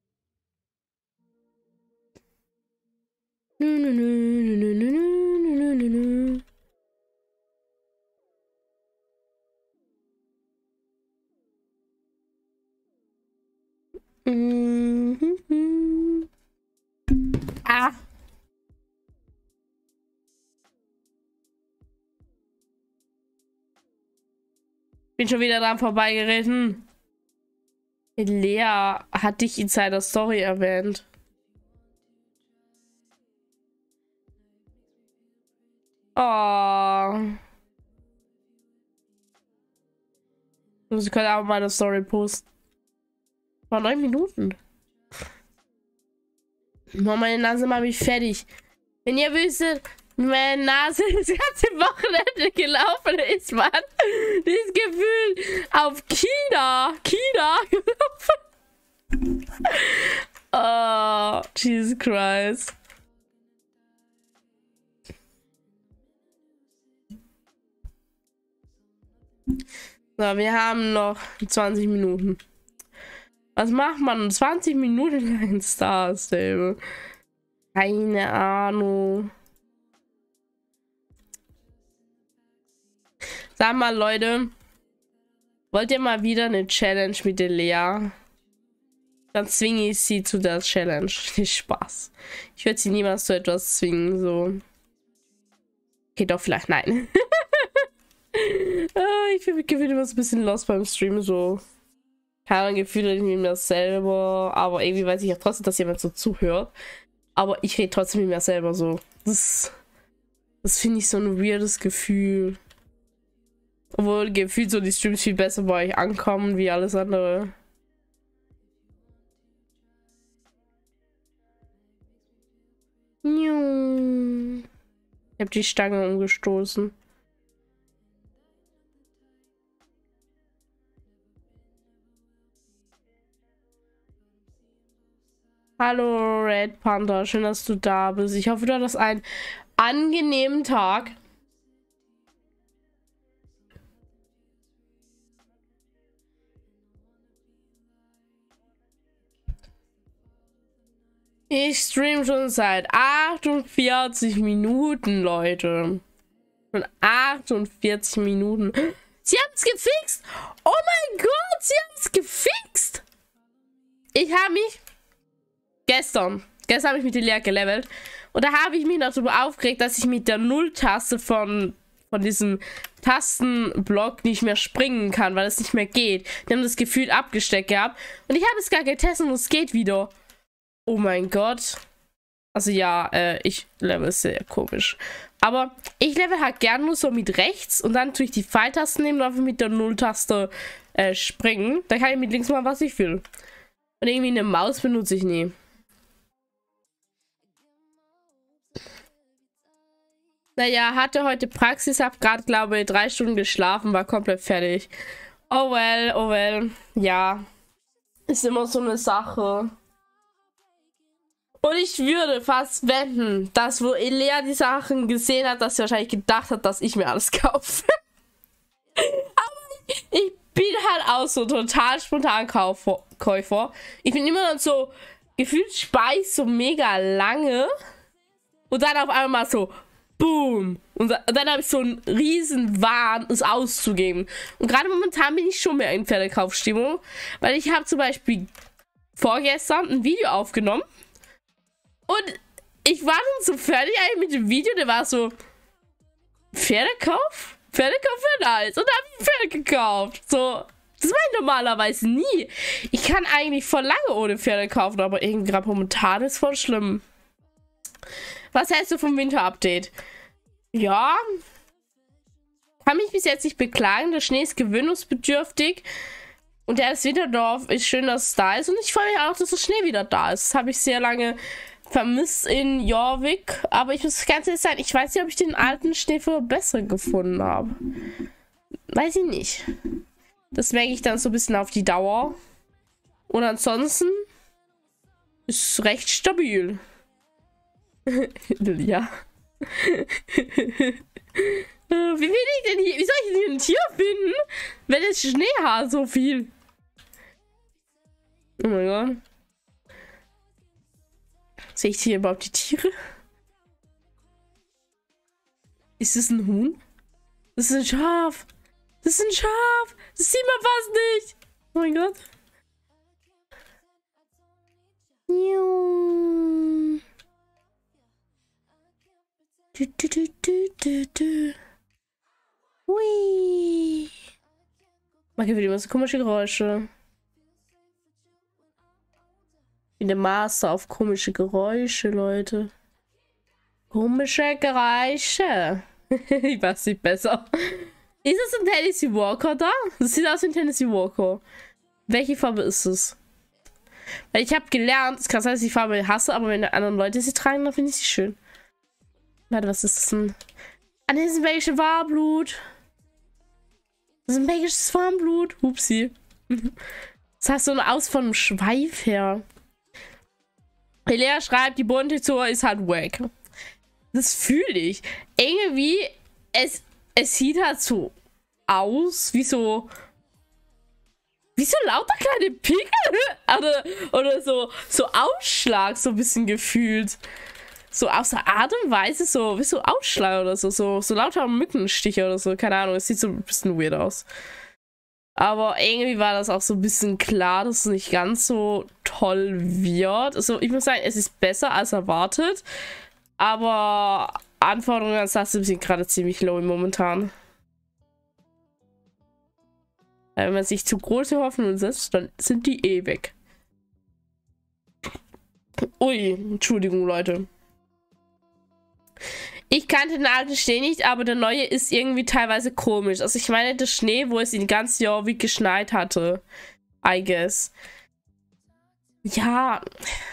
Ah. Bin schon wieder dran vorbeigeritten. Lea hat dich in seiner Story erwähnt. Oh. Sie können auch mal eine Story posten. War 9 Minuten. Meine Nase macht mich fertig. Wenn ihr wüsstet, meine Nase das ganze Wochenende gelaufen ist, Mann. Die ist gefühlt auf China gelaufen. Oh, Jesus Christ. So, wir haben noch 20 Minuten. Was macht man 20 Minuten lang in Star Stable? Keine Ahnung. Sag mal, Leute, wollt ihr mal wieder eine Challenge mit der Lea? Dann zwinge ich sie zu der Challenge. Nicht Spaß. Ich würde sie niemals zu etwas zwingen, so. Okay, doch, vielleicht nein. Ich fühle mich gefühlt immer so ein bisschen lost beim Stream, so. Keine Gefühle mit mir selber, aber irgendwie weiß ich ja trotzdem, dass jemand so zuhört. Aber ich rede trotzdem mit mir selber so. Das finde ich so ein weirdes Gefühl. Obwohl gefühlt so die Streams viel besser bei euch ankommen wie alles andere. Ich habe die Stange umgestoßen. Hallo Red Panther, schön, dass du da bist. Ich hoffe, du hattest einen angenehmen Tag. Ich stream schon seit 48 Minuten, Leute. Schon 48 Minuten. Sie haben es gefixt! Oh mein Gott, sie haben es gefixt! Ich habe mich... Gestern habe ich mit der Lea gelevelt. Und da habe ich mich noch darüber aufgeregt, dass ich mit der Null-Taste von diesem Tastenblock nicht mehr springen kann, weil es nicht mehr geht. Die haben das Gefühl abgesteckt gehabt. Und ich habe es gar getestet und es geht wieder. Oh mein Gott. Also ja, ich level sehr komisch. Aber ich level halt gern nur so mit rechts und dann tue ich die Pfeiltasten nehmen und einfach mit der Null-Taste springen. Da kann ich mit links machen, was ich will. Und irgendwie eine Maus benutze ich nie. Naja, hatte heute Praxis, hab gerade, glaube ich, 3 Stunden geschlafen, war komplett fertig. Oh well, ja. Ist immer so eine Sache. Und ich würde fast wetten, dass wo Lea die Sachen gesehen hat, dass sie wahrscheinlich gedacht hat, dass ich mir alles kaufe. Aber ich bin halt auch so total spontan Käufer. Ich bin immer dann so, gefühlt speich so mega lange und dann auf einmal mal so boom. Und dann habe ich so einen riesen Wahn, es auszugeben. Und gerade momentan bin ich schon mehr in Pferdekaufstimmung, weil ich habe zum Beispiel vorgestern ein Video aufgenommen und ich war dann so fertig eigentlich mit dem Video, der war so Pferdekauf? Pferdekauf wäre nice. Und habe ich ein Pferd gekauft. So, das mache ich normalerweise nie. Ich kann eigentlich voll lange ohne Pferde kaufen, aber irgendwie gerade momentan ist voll schlimm. Was hältst du vom Winter-Update? Ja, kann mich bis jetzt nicht beklagen. Der Schnee ist gewöhnungsbedürftig. Und das Winterdorf ist schön, dass es da ist. Und ich freue mich auch, dass der Schnee wieder da ist. Das habe ich sehr lange vermisst in Jorvik. Aber ich muss ganz ehrlich sagen, ich weiß nicht, ob ich den alten Schnee für besser gefunden habe. Weiß ich nicht. Das merke ich dann so ein bisschen auf die Dauer. Und ansonsten ist es recht stabil. Ja. Wie will ich denn hier? Wie soll ich denn hier ein Tier finden, wenn es Schnee hat, so viel? Oh mein Gott. Sehe ich hier überhaupt die Tiere? Ist das ein Huhn? Das ist ein Schaf. Das ist ein Schaf. Das sieht man fast nicht. Oh mein Gott. Hui. Man gibt immer so komische Geräusche. Ich bin der Master auf komische Geräusche, Leute. Komische Geräusche. Ich weiß nicht besser. Ist es ein Tennessee Walker da? Das sieht aus wie ein Tennessee Walker. Welche Farbe ist es? Weil ich habe gelernt, es kann sein, dass ich die Farbe hasse, aber wenn andere Leute sie tragen, dann finde ich sie schön. Warte, was ist das denn? Ah, das ist ein belgisches Warmblut. Das ist ein belgisches Warmblut. Hupsi. Das heißt so aus vom Schweif her. Elea schreibt, die Bontextur ist halt wack. Das fühle ich. Irgendwie, es sieht halt so aus, wie so lauter kleine Pickel. oder so Ausschlag, so ein bisschen gefühlt. So aus der Art und Weise, so wie so Ausschlag oder so lauter Mückenstiche oder so. Keine Ahnung, es sieht so ein bisschen weird aus. Aber irgendwie war das auch so ein bisschen klar, dass es nicht ganz so toll wird. Also ich muss sagen, es ist besser als erwartet. Aber Anforderungen an das sind gerade ziemlich low momentan. Wenn man sich zu große Hoffnungen setzt, dann sind die eh weg. Ui, Entschuldigung, Leute. Ich kannte den alten Schnee nicht, aber der neue ist irgendwie teilweise komisch. Also ich meine, der Schnee, wo es in ganz Jahr wie geschneit hatte. I guess. Ja.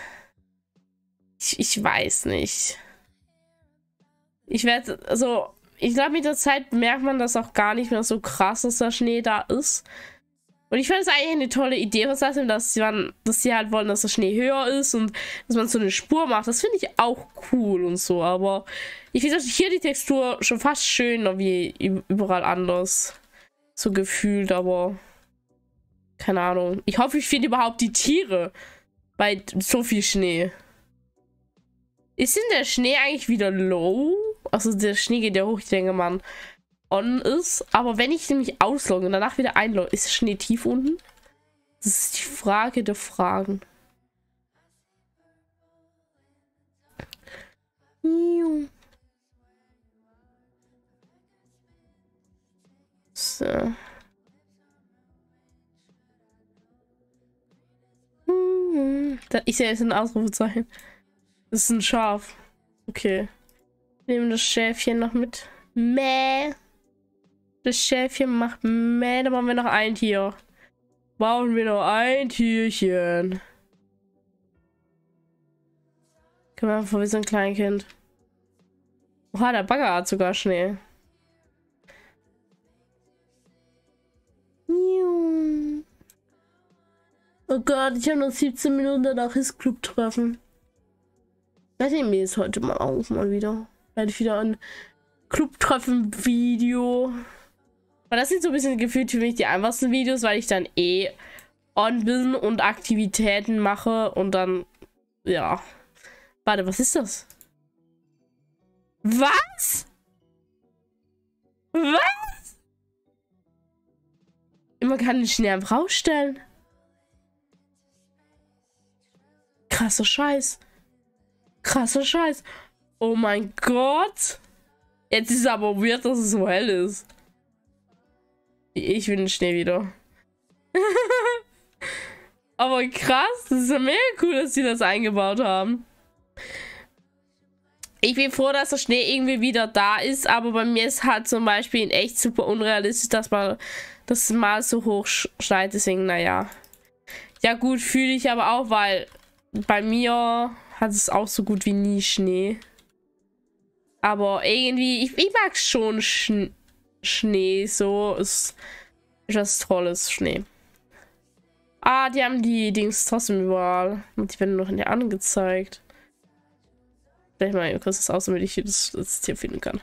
Ich weiß nicht. Ich glaube, mit der Zeit merkt man das auch gar nicht mehr so krass, dass der Schnee da ist. Und ich finde es eigentlich eine tolle Idee, was heißt denn, dass sie halt wollen, dass der Schnee höher ist und dass man so eine Spur macht. Das finde ich auch cool und so, aber ich finde hier die Textur schon fast schöner wie überall anders. So gefühlt, aber keine Ahnung. Ich hoffe, ich finde überhaupt die Tiere bei so viel Schnee. Ist denn der Schnee eigentlich wieder low? Also der Schnee geht ja hoch, ich denke, man on ist. Aber wenn ich nämlich auslogge und danach wieder einlogge, ist der Schnee tief unten? Das ist die Frage der Fragen. So. Ich sehe jetzt ein Ausrufezeichen. Das ist ein Schaf. Okay. Nehmen das Schäfchen noch mit. Mäh. Das Schäfchen macht Mäh. Dann machen wir noch ein Tier. Bauen wir noch ein Tierchen. Können wir vor wie so ein Kleinkind. Oha, der Bagger hat sogar Schnee. Oh Gott, ich habe noch 17 Minuten, danach ist Club-Treffen. Das nehmen wir jetzt heute mal auf, mal wieder. Werde ich wieder ein Club-Treffen-Video. Aber das sind so ein bisschen gefühlt für mich die einfachsten Videos, weil ich dann eh on bin und Aktivitäten mache und dann, ja. Warte, was ist das? Was? Was? Man kann den Schnee einfach rausstellen. Krasser Scheiß. Krasser Scheiß. Oh mein Gott. Jetzt ist es aber weird, dass es so hell ist. Ich will den Schnee wieder. Aber krass, das ist ja mega cool, dass sie das eingebaut haben. Ich bin froh, dass der Schnee irgendwie wieder da ist, aber bei mir ist halt zum Beispiel in echt super unrealistisch, dass man das mal so hoch schneit. Deswegen, naja. Ja gut, fühle ich aber auch, weil bei mir hat es auch so gut wie nie Schnee. Aber irgendwie, ich mag schon Schnee, so ist was Tolles, Schnee. Ah, die haben die Dings trotzdem überall. Und die werden noch in der angezeigt. Vielleicht mal kurz das aus, damit ich das Tier finden kann.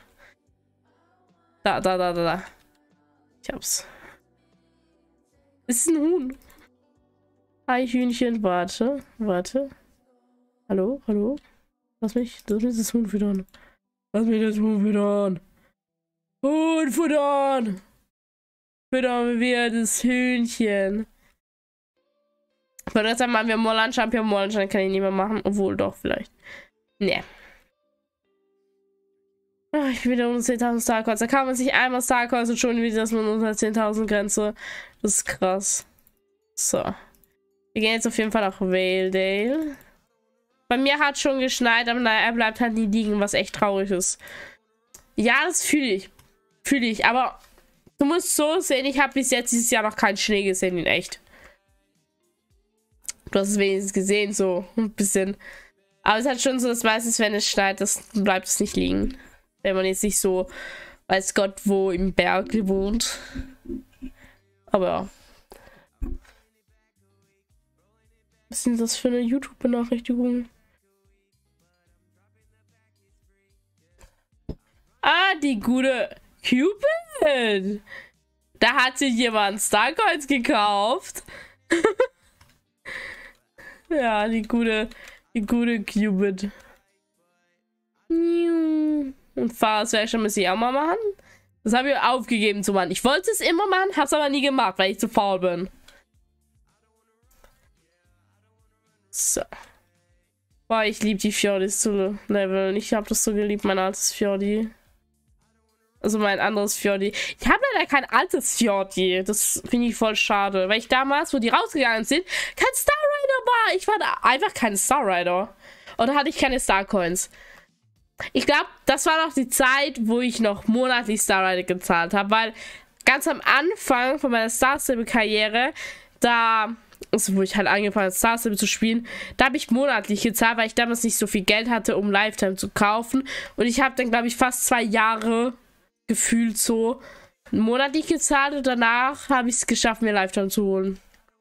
Da. Ich hab's. Ist ein Huhn. Hi, Hühnchen, warte. Hallo? Lass mich das Huhn füttern. Lass mich das Huhn füttern. Huhn füttern! Füttern wir das Hühnchen. Ich wollte jetzt sagen, machen wir Mollan-Champion. Mollan kann ich nicht mehr machen. Obwohl, doch, vielleicht. Nee. Oh, ich bin wieder unter 10.000 Starcoins. Da kann man sich einmal Starcoins und schon wieder, dass man unter 10.000 Grenze. Das ist krass. So. Wir gehen jetzt auf jeden Fall nach Valedale. Bei mir hat schon geschneit, aber naja, er bleibt halt nie liegen, was echt traurig ist. Ja, das fühle ich. Aber du musst so sehen, ich habe bis jetzt dieses Jahr noch keinen Schnee gesehen in echt. Du hast es wenigstens gesehen, so ein bisschen. Aber es ist halt schon so, dass meistens, wenn es schneit, bleibt es nicht liegen. Wenn man jetzt nicht so, weiß Gott, wo im Berg wohnt. Aber ja. Was sind das für eine YouTube-Benachrichtigung? Ah, die gute Cupid! Da hat sich jemand Starcoins gekauft. Ja, die gute Cupid. Und Fahrradwäsche muss ich auch mal machen. Das habe ich aufgegeben zu machen. Ich wollte es immer machen, habe es aber nie gemacht, weil ich zu faul bin. So. Boah, ich liebe die Fjordis zu leveln. Ich habe das so geliebt, mein altes Fjordi. Also mein anderes Fjordi. Ich habe leider kein altes Fjordi. Das finde ich voll schade. Weil ich damals, wo die rausgegangen sind, kein Star Rider war. Ich war da einfach kein Star Rider. Oder hatte ich keine Starcoins. Ich glaube, das war noch die Zeit, wo ich noch monatlich Star Rider gezahlt habe. Weil ganz am Anfang von meiner Star Stable-Karriere, also wo ich halt angefangen habe, Star Stable zu spielen, da habe ich monatlich gezahlt, weil ich damals nicht so viel Geld hatte, um Lifetime zu kaufen. Und ich habe dann, glaube ich, fast 2 Jahre gefühlt so monatlich gezahlt und danach habe ich es geschafft, mir Lifetime zu holen.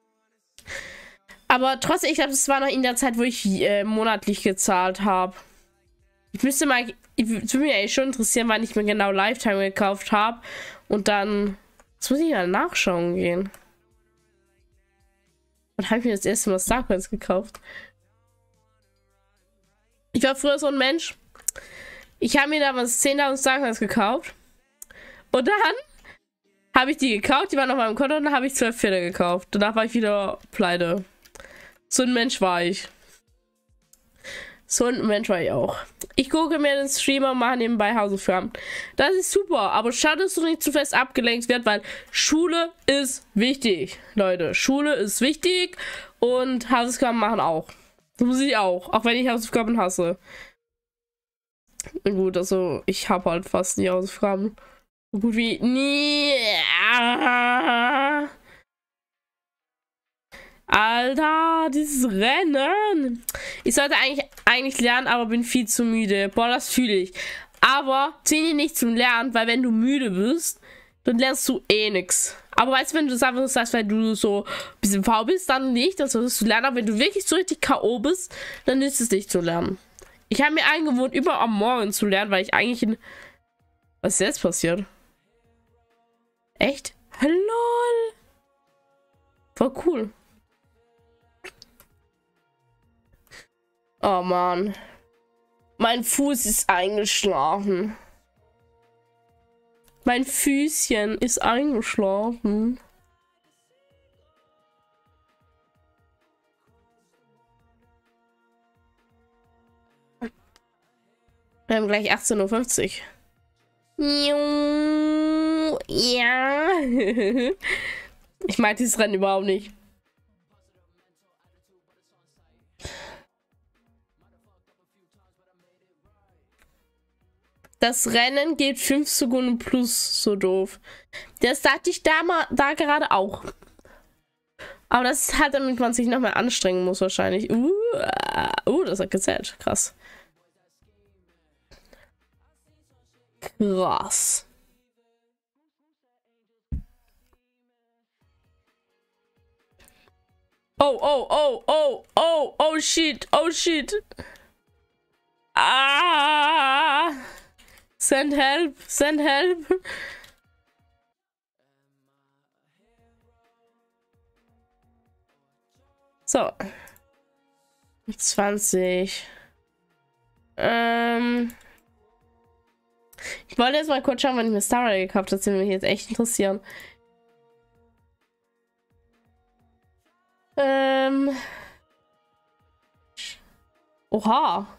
Aber trotzdem, ich glaube, das war noch in der Zeit, wo ich monatlich gezahlt habe. Ich müsste mal, ich würde mich eigentlich schon interessieren, wann ich mir genau Lifetime gekauft habe. Und dann, das muss ich ja nachschauen gehen. Wann habe ich mir das erste Mal Starcoins gekauft? Ich war früher so ein Mensch. Ich habe mir damals 10.000 Starcoins gekauft. Und dann habe ich die gekauft, die waren auf meinem Konto und dann habe ich 12 Pferde gekauft. Danach war ich wieder pleite. So ein Mensch war ich. So ein Mensch war ich auch. Ich gucke mir den Streamer und mache nebenbei Hausaufgaben. Das ist super, aber schade, dass du nicht zu fest abgelenkt wirst, weil Schule ist wichtig, Leute. Schule ist wichtig und Hausaufgaben machen auch. Das muss ich auch wenn ich Hausaufgaben hasse. Gut, also ich habe halt fast nie Hausaufgaben. So gut wie nie. Alter, dieses Rennen. Ich sollte eigentlich lernen, aber bin viel zu müde. Boah, das fühle ich. Aber zwing dich nicht zum Lernen, weil wenn du müde bist, dann lernst du eh nix. Aber weißt du, wenn du das einfach so sagst, weil du so ein bisschen faul bist, dann nicht, dann solltest du lernen. Aber wenn du wirklich so richtig K.O. bist, dann nützt es nicht zu lernen. Ich habe mir angewohnt, immer am Morgen zu lernen, weil ich eigentlich Was ist jetzt passiert? Echt? Lol. Voll cool. Oh Mann. Mein Fuß ist eingeschlafen. Mein Füßchen ist eingeschlafen. Wir haben gleich 18:50 Uhr. Ja. Ich mag dieses Rennen überhaupt nicht. Das Rennen geht 5 Sekunden plus, so doof. Das dachte ich da gerade auch. Aber das ist halt, damit man sich noch mehr anstrengen muss wahrscheinlich. Das hat gezählt. Krass. Krass. Oh, shit. Oh, shit. Ah. Send help. Send help. So. 20. Ich wollte jetzt mal kurz schauen, wann ich mir Star Rider gekauft habe. Das würde mich jetzt echt interessieren. Oha.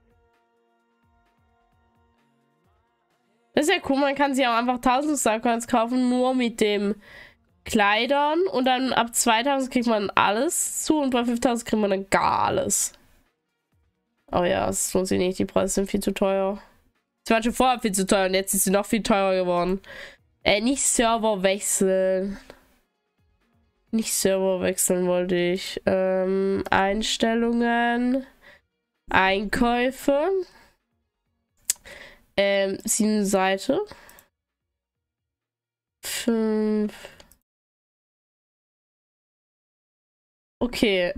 Das ist ja cool, man kann sich auch einfach 1000 Starcoins kaufen, nur mit dem Kleidern. Und dann ab 2000 kriegt man alles zu und bei 5000 kriegt man dann gar alles. Oh ja, das lohnt sich nicht, die Preise sind viel zu teuer. Sie waren schon vorher viel zu teuer und jetzt ist sie noch viel teurer geworden. Nicht Server wechseln. Nicht Server wechseln wollte ich. Einstellungen. Einkäufe. 7 Seite. 5. Okay,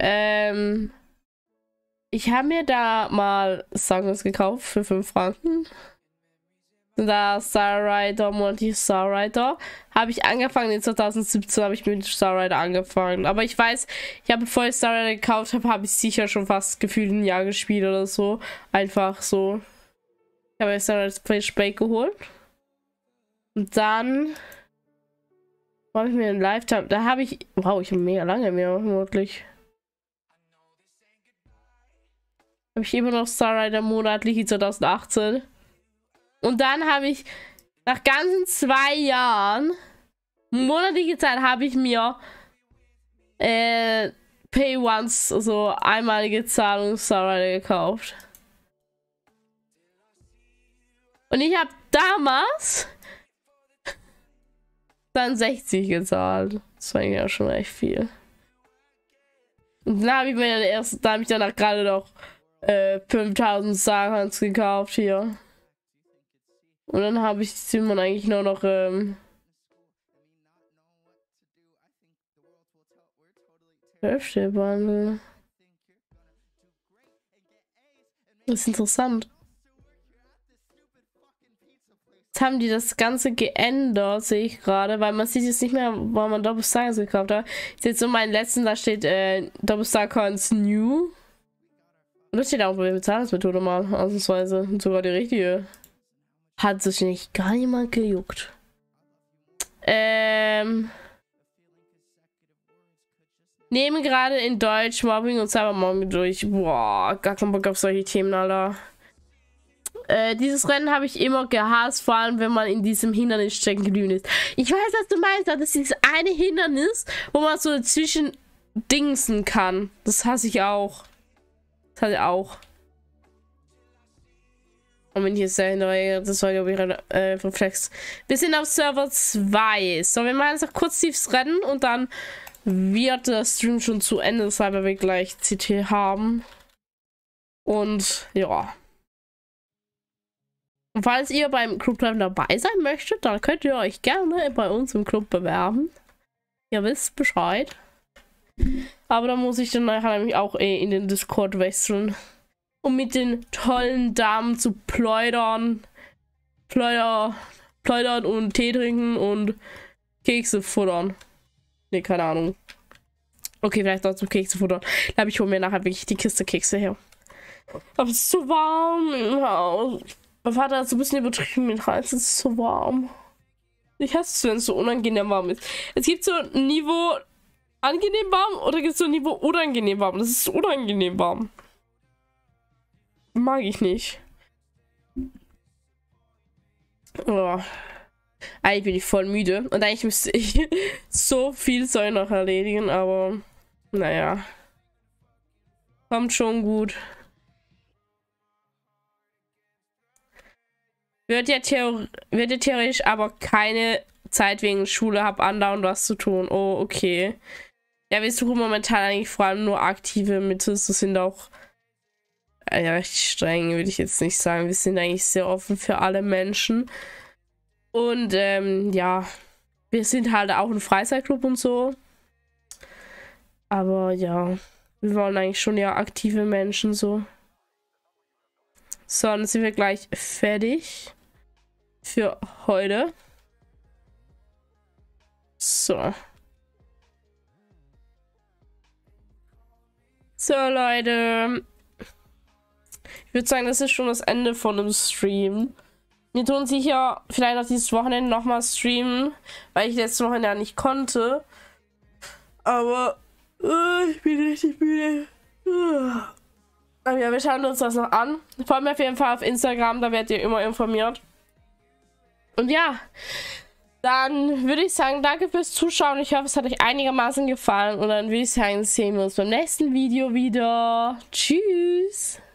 ich habe mir da mal Songs gekauft für 5 Franken. Da Star Rider, Monty Star Rider. Habe ich angefangen, in 2017 habe ich mit Star Rider angefangen. Aber ich weiß, ich habe, bevor ich Star Rider gekauft habe, habe ich sicher schon fast gefühlt ein Jahr gespielt oder so. Einfach so. Ich habe jetzt dann Fish Bake geholt. Und dann habe ich mir einen Lifetime. Da habe ich. Wow, ich habe mega lange mehr, vermutlich. Habe ich immer noch Star Rider monatlich 2018. Und dann habe ich nach ganzen 2 Jahren monatliche Zeit habe ich mir Pay Once, also einmalige Zahlung Star Rider gekauft. Und ich habe damals dann 60 gezahlt. Das war ja schon echt viel. Und dann habe ich mir da habe ich danach gerade noch 5000 Starcoins gekauft hier. Und dann habe ich Simon eigentlich nur noch Bundle. Das ist interessant. Jetzt haben die das Ganze geändert, sehe ich gerade, weil man sieht jetzt nicht mehr, weil man Double Starcoins gekauft hat. Ich sehe jetzt so meinen letzten, da steht Double Starcoins New. Und da steht auch bei der Bezahlungsmethode mal, ausnahmsweise. Und sogar die richtige. Hat sich nicht gar niemand gejuckt. Nehmen gerade in Deutsch Mobbing und Cybermobbing durch. Boah, gar keinen Bock auf solche Themen, Alter. Dieses Rennen habe ich immer gehasst, vor allem wenn man in diesem Hindernis stecken geblieben ist. Ich weiß, was du meinst, das ist dieses eine Hindernis, wo man so dazwischen dingsen kann. Das hasse ich auch. Das hasse ich auch. Und wenn ich jetzt dahinter, das war glaube ich Reflex. Wir sind auf Server 2. So, wir machen jetzt noch kurz tiefes Rennen und dann wird der Stream schon zu Ende sein, weil wir gleich CT haben. Und ja. Und falls ihr beim Club-Treffen dabei sein möchtet, dann könnt ihr euch gerne bei uns im Club bewerben. Ihr wisst Bescheid. Aber da muss ich dann nachher nämlich auch in den Discord wechseln. Um mit den tollen Damen zu plaudern und Tee trinken und Kekse futtern. Ne, keine Ahnung. Okay, vielleicht auch zum Kekse futtern. Ich glaube, ich hole mir nachher wirklich die Kiste Kekse her. Aber es ist zu warm im Haus. Mein Vater hat so ein bisschen übertrieben mit Hals. Es ist zu warm. Ich hasse es, wenn es so unangenehm warm ist. Es gibt so ein Niveau angenehm warm oder gibt es so ein Niveau unangenehm warm. Das ist so unangenehm warm. Mag ich nicht. Oh. Eigentlich bin ich voll müde und eigentlich müsste ich so viel Zeug noch erledigen, aber naja. Kommt schon gut. Wird ja theoretisch aber keine Zeit wegen Schule, hab andauernd was zu tun. Oh, okay. Ja, wir suchen momentan eigentlich vor allem nur aktive Mittels. Das sind auch ja, recht streng, würde ich jetzt nicht sagen. Wir sind eigentlich sehr offen für alle Menschen. Und ja, wir sind halt auch ein Freizeitclub und so. Aber ja, wir wollen eigentlich schon ja aktive Menschen so. So, dann sind wir gleich fertig für heute. So. So, Leute. Ich würde sagen, das ist schon das Ende von dem Stream. Wir tun sicher vielleicht noch dieses Wochenende nochmal streamen, weil ich letztes Wochenende ja nicht konnte. Aber ich bin richtig müde. Aber ja, wir schauen uns das noch an. Folgt mir auf jeden Fall auf Instagram, da werdet ihr immer informiert. Und ja, dann würde ich sagen, danke fürs Zuschauen. Ich hoffe, es hat euch einigermaßen gefallen. Und dann würde ich sagen, sehen wir uns beim nächsten Video wieder. Tschüss!